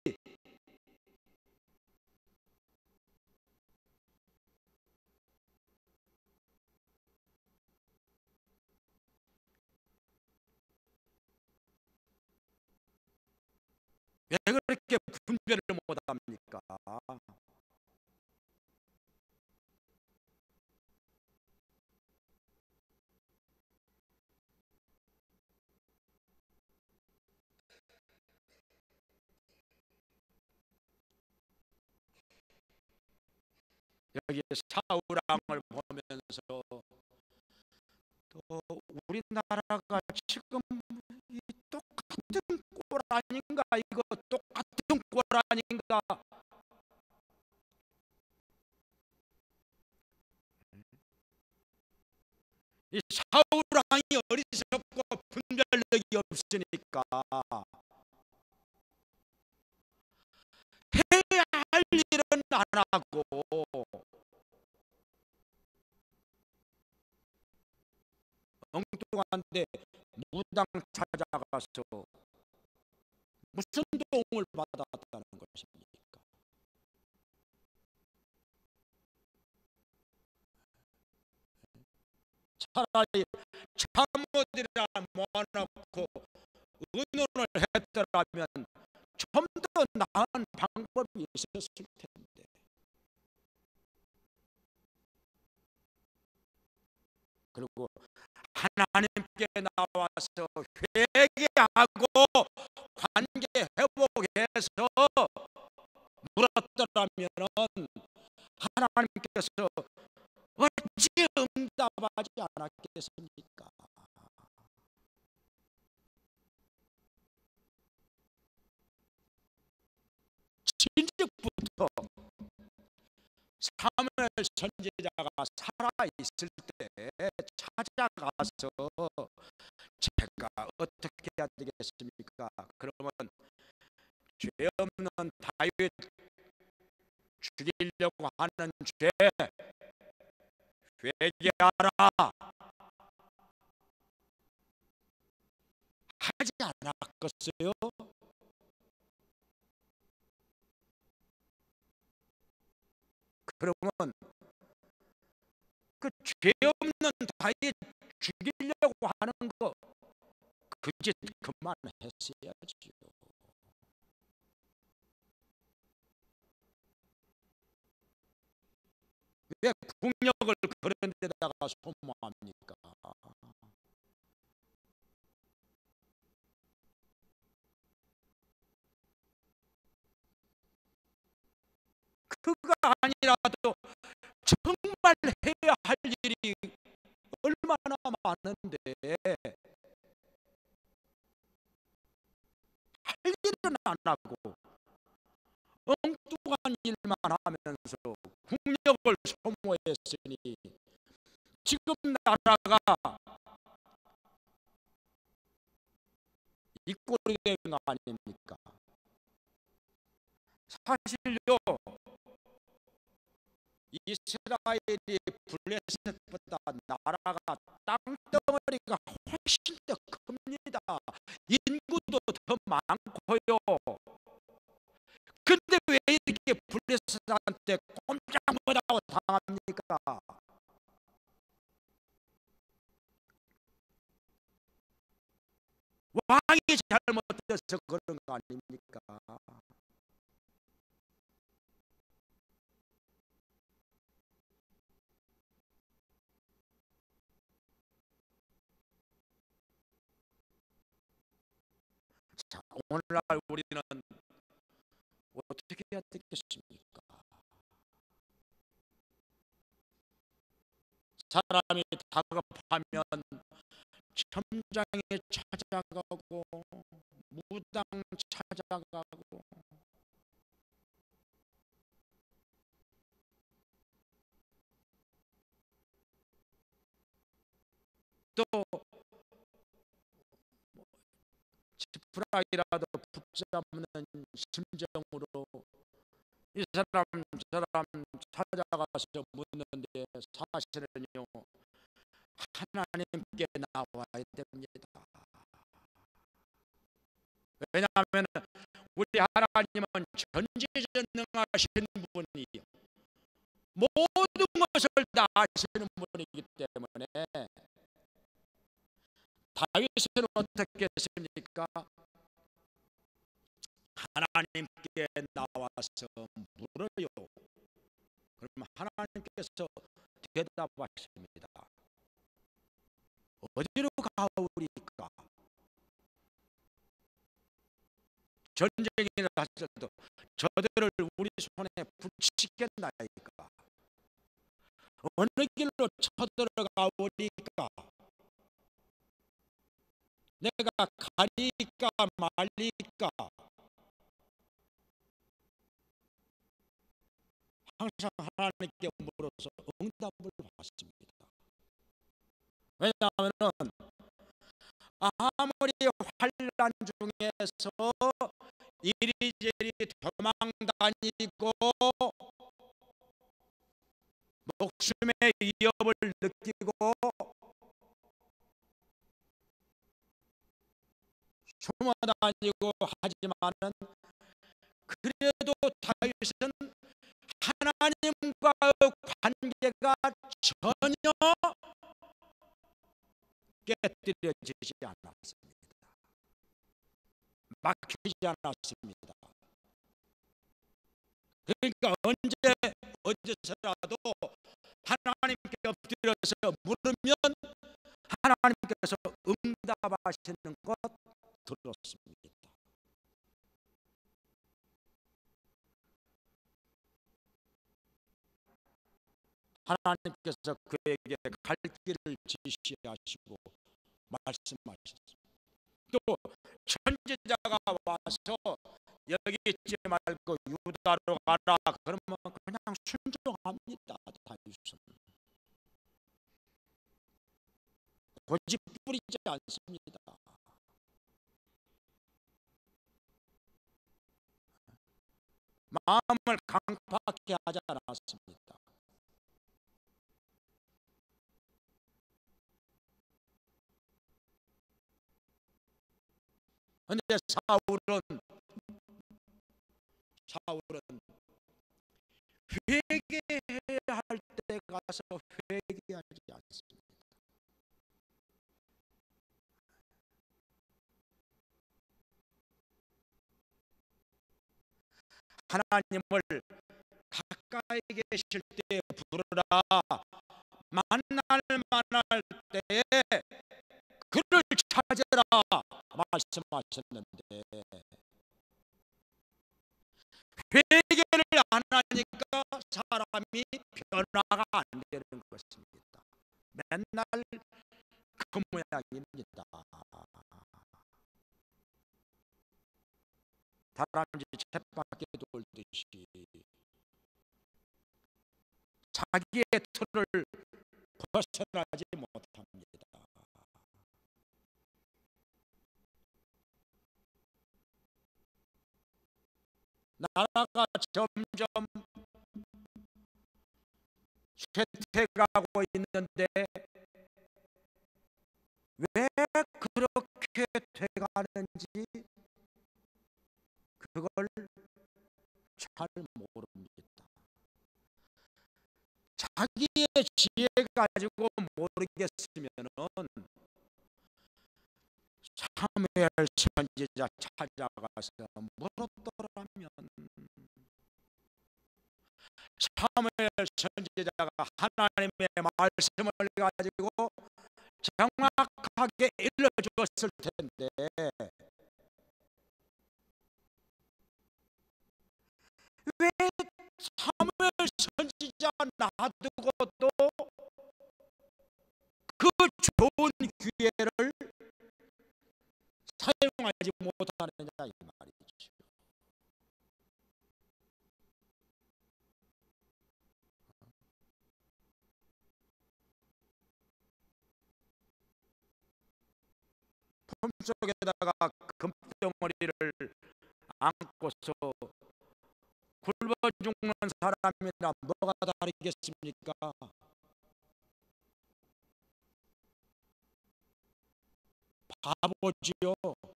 왜 그렇게 분별을 못합니까? 여기 사우랑을 보면서 또 우리나라가 지금 이 똑같은 꼴 아닌가, 이거 똑같은 꼴 아닌가. 이 사우랑이 어리석고 분별력이 없으니까 해야 할 일은 안 하고 엉뚱한데 무당 찾아가서 무슨 도움을 받았다는 것입니까? 차라리 참모들이라 모아놓고 의논을 했더라면 좀 더 나은 방법이 있었을 텐데. 그리고 하나님께 나와서 회개하고 관계 회복해서 물었더라면 하나님께서 어찌 응답하지 않았겠습니까? 진즉부터 사무엘 선지자가 살아있을 때 찾아가서 제가 어떻게 해야 되겠습니까? 그러면 죄 없는 다윗 죽이려고 하는 죄 회개하라 하지 않았겠어요? 그러면 그 죄 없는 다윗 죽이려고 하는 거 그 짓 그만했어야지요. 왜 국력을 그런 데다가 소모합니까? 그가 아니라도 정말 해야 것들이 얼마나 많은데 할 일은 안 하고 엉뚱한 일만 하면서 국력을 소모했으니 지금 나라가 이 꼴이 된 거 아닙니까? 사실요, 이스라엘이 블레셋보다 나라가 땅덩어리가 훨씬 더 큽니다. 인구도 더 많고요. 근데 왜 이렇게 블레셋한테 꼼짝 못하고 당합니까? 왕이 잘못돼서 그런 거 아닙니까? 자, 오늘날 우리는 어떻게 해야 되겠습니까? 사람이 다급하면 첨장에 찾아가고 무당 찾아가고 또 지푸라기라도 붙잡는 심정으로 이 사람 저 사람 찾아가서 묻는데 사실은요, 하나님께 나와야 됩니다. 왜냐하면 우리 하나님은 전지전능하신 분이요, 모든 것을 다 아시는 분이기 때문에 다윗은 어떻게 했습니까? 하나님께 나와서 물어요. 그러면 하나님께서 대답하십니다. 어디로 가오리까? 전쟁이나 하셔도 저들을 우리 손에 붙이겠나이까? 어느 길로 쳐들어가오리까? 내가 가리까 말리까? 항상 하나님께 물어서 응답을 받습니다. 왜냐하면 아무리 환난 중에서 이리저리 도망다니고 목숨의 위협을 느끼고 숨어다니고 하지만은 그래도 다윗은 하나님과의 관계가 전혀 깨뜨려지지 않았습니다. 막히지 않았습니다. 그러니까 언제 어디서라도 하나님께 엎드려서 물으면 하나님께서 응답하시는 것 들었습니다. 하나님께서 그에게 갈 길을 지시하시고 말씀하셨습니다. 또 선지자가 와서 여기 있지 말고 유다로 가라 그러면 그냥 순종합니다. 다윗은 고집 부리지 않습니다. 마음을 강팍하게 하지 않았습니다. 그런데 사울은 사울은 회개해야 할 때 가서 회개하지 않습니다. 하나님을 가까이 계실 때 부르라, 만날 만할 때에 그를 찾으라 말씀하셨는데 회개를 안 하니까 사람이 변화가 안 되는 것입니다. 맨날 그 모양입니다. 다람쥐 쳇바퀴 돌듯이 자기의 틀을 벗어나지 못합니다. 나라가 점점 쇠퇴가고 있는데 왜 그렇게 돼가는지 그걸 잘 모릅니다. 자기의 지혜 가지고 모르겠으면은 사무엘 선지자 찾아가서 물었더라면 사무엘 선지자가 하나님의 말씀을 가지고 정확하게 일러주었을 텐데 왜 사무엘 선지자 놔두고 또 그 좋은 기회를 사용하지 못하느냐 이 말이죠. 품속에다가 금덩어리를 안고서 굶어 죽는 사람이나 뭐가 다르겠습니까? 바보지요.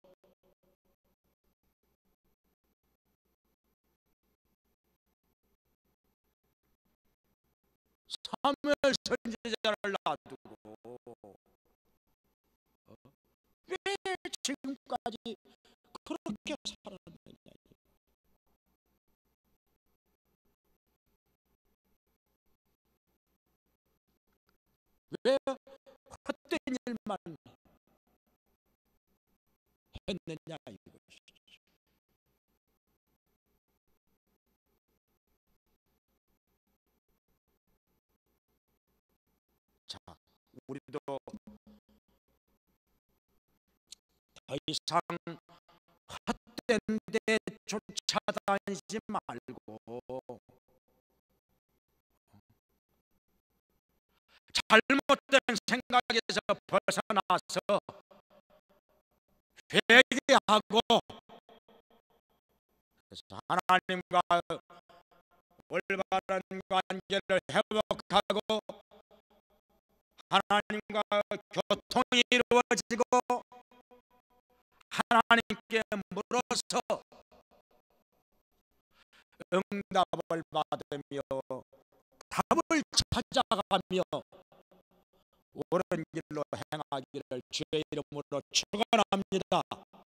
사무엘 선지자를 놔두고 왜 지금까지 그렇게 살았느냐. 왜 헛된 일만 했느냐 이것이죠. 자, 우리도 더 이상 헛된 데 쫓아다니지 말고 잘못된 생각에서 벗어나서 회개하고 하나님과 올바른 관계를 회복하고 하나님과 교통이 이루어지고 하나님께 물어서 응답을 받으며 답을 찾아가며 옳은 길로 행하기를 주의 이름으로 축원합니다.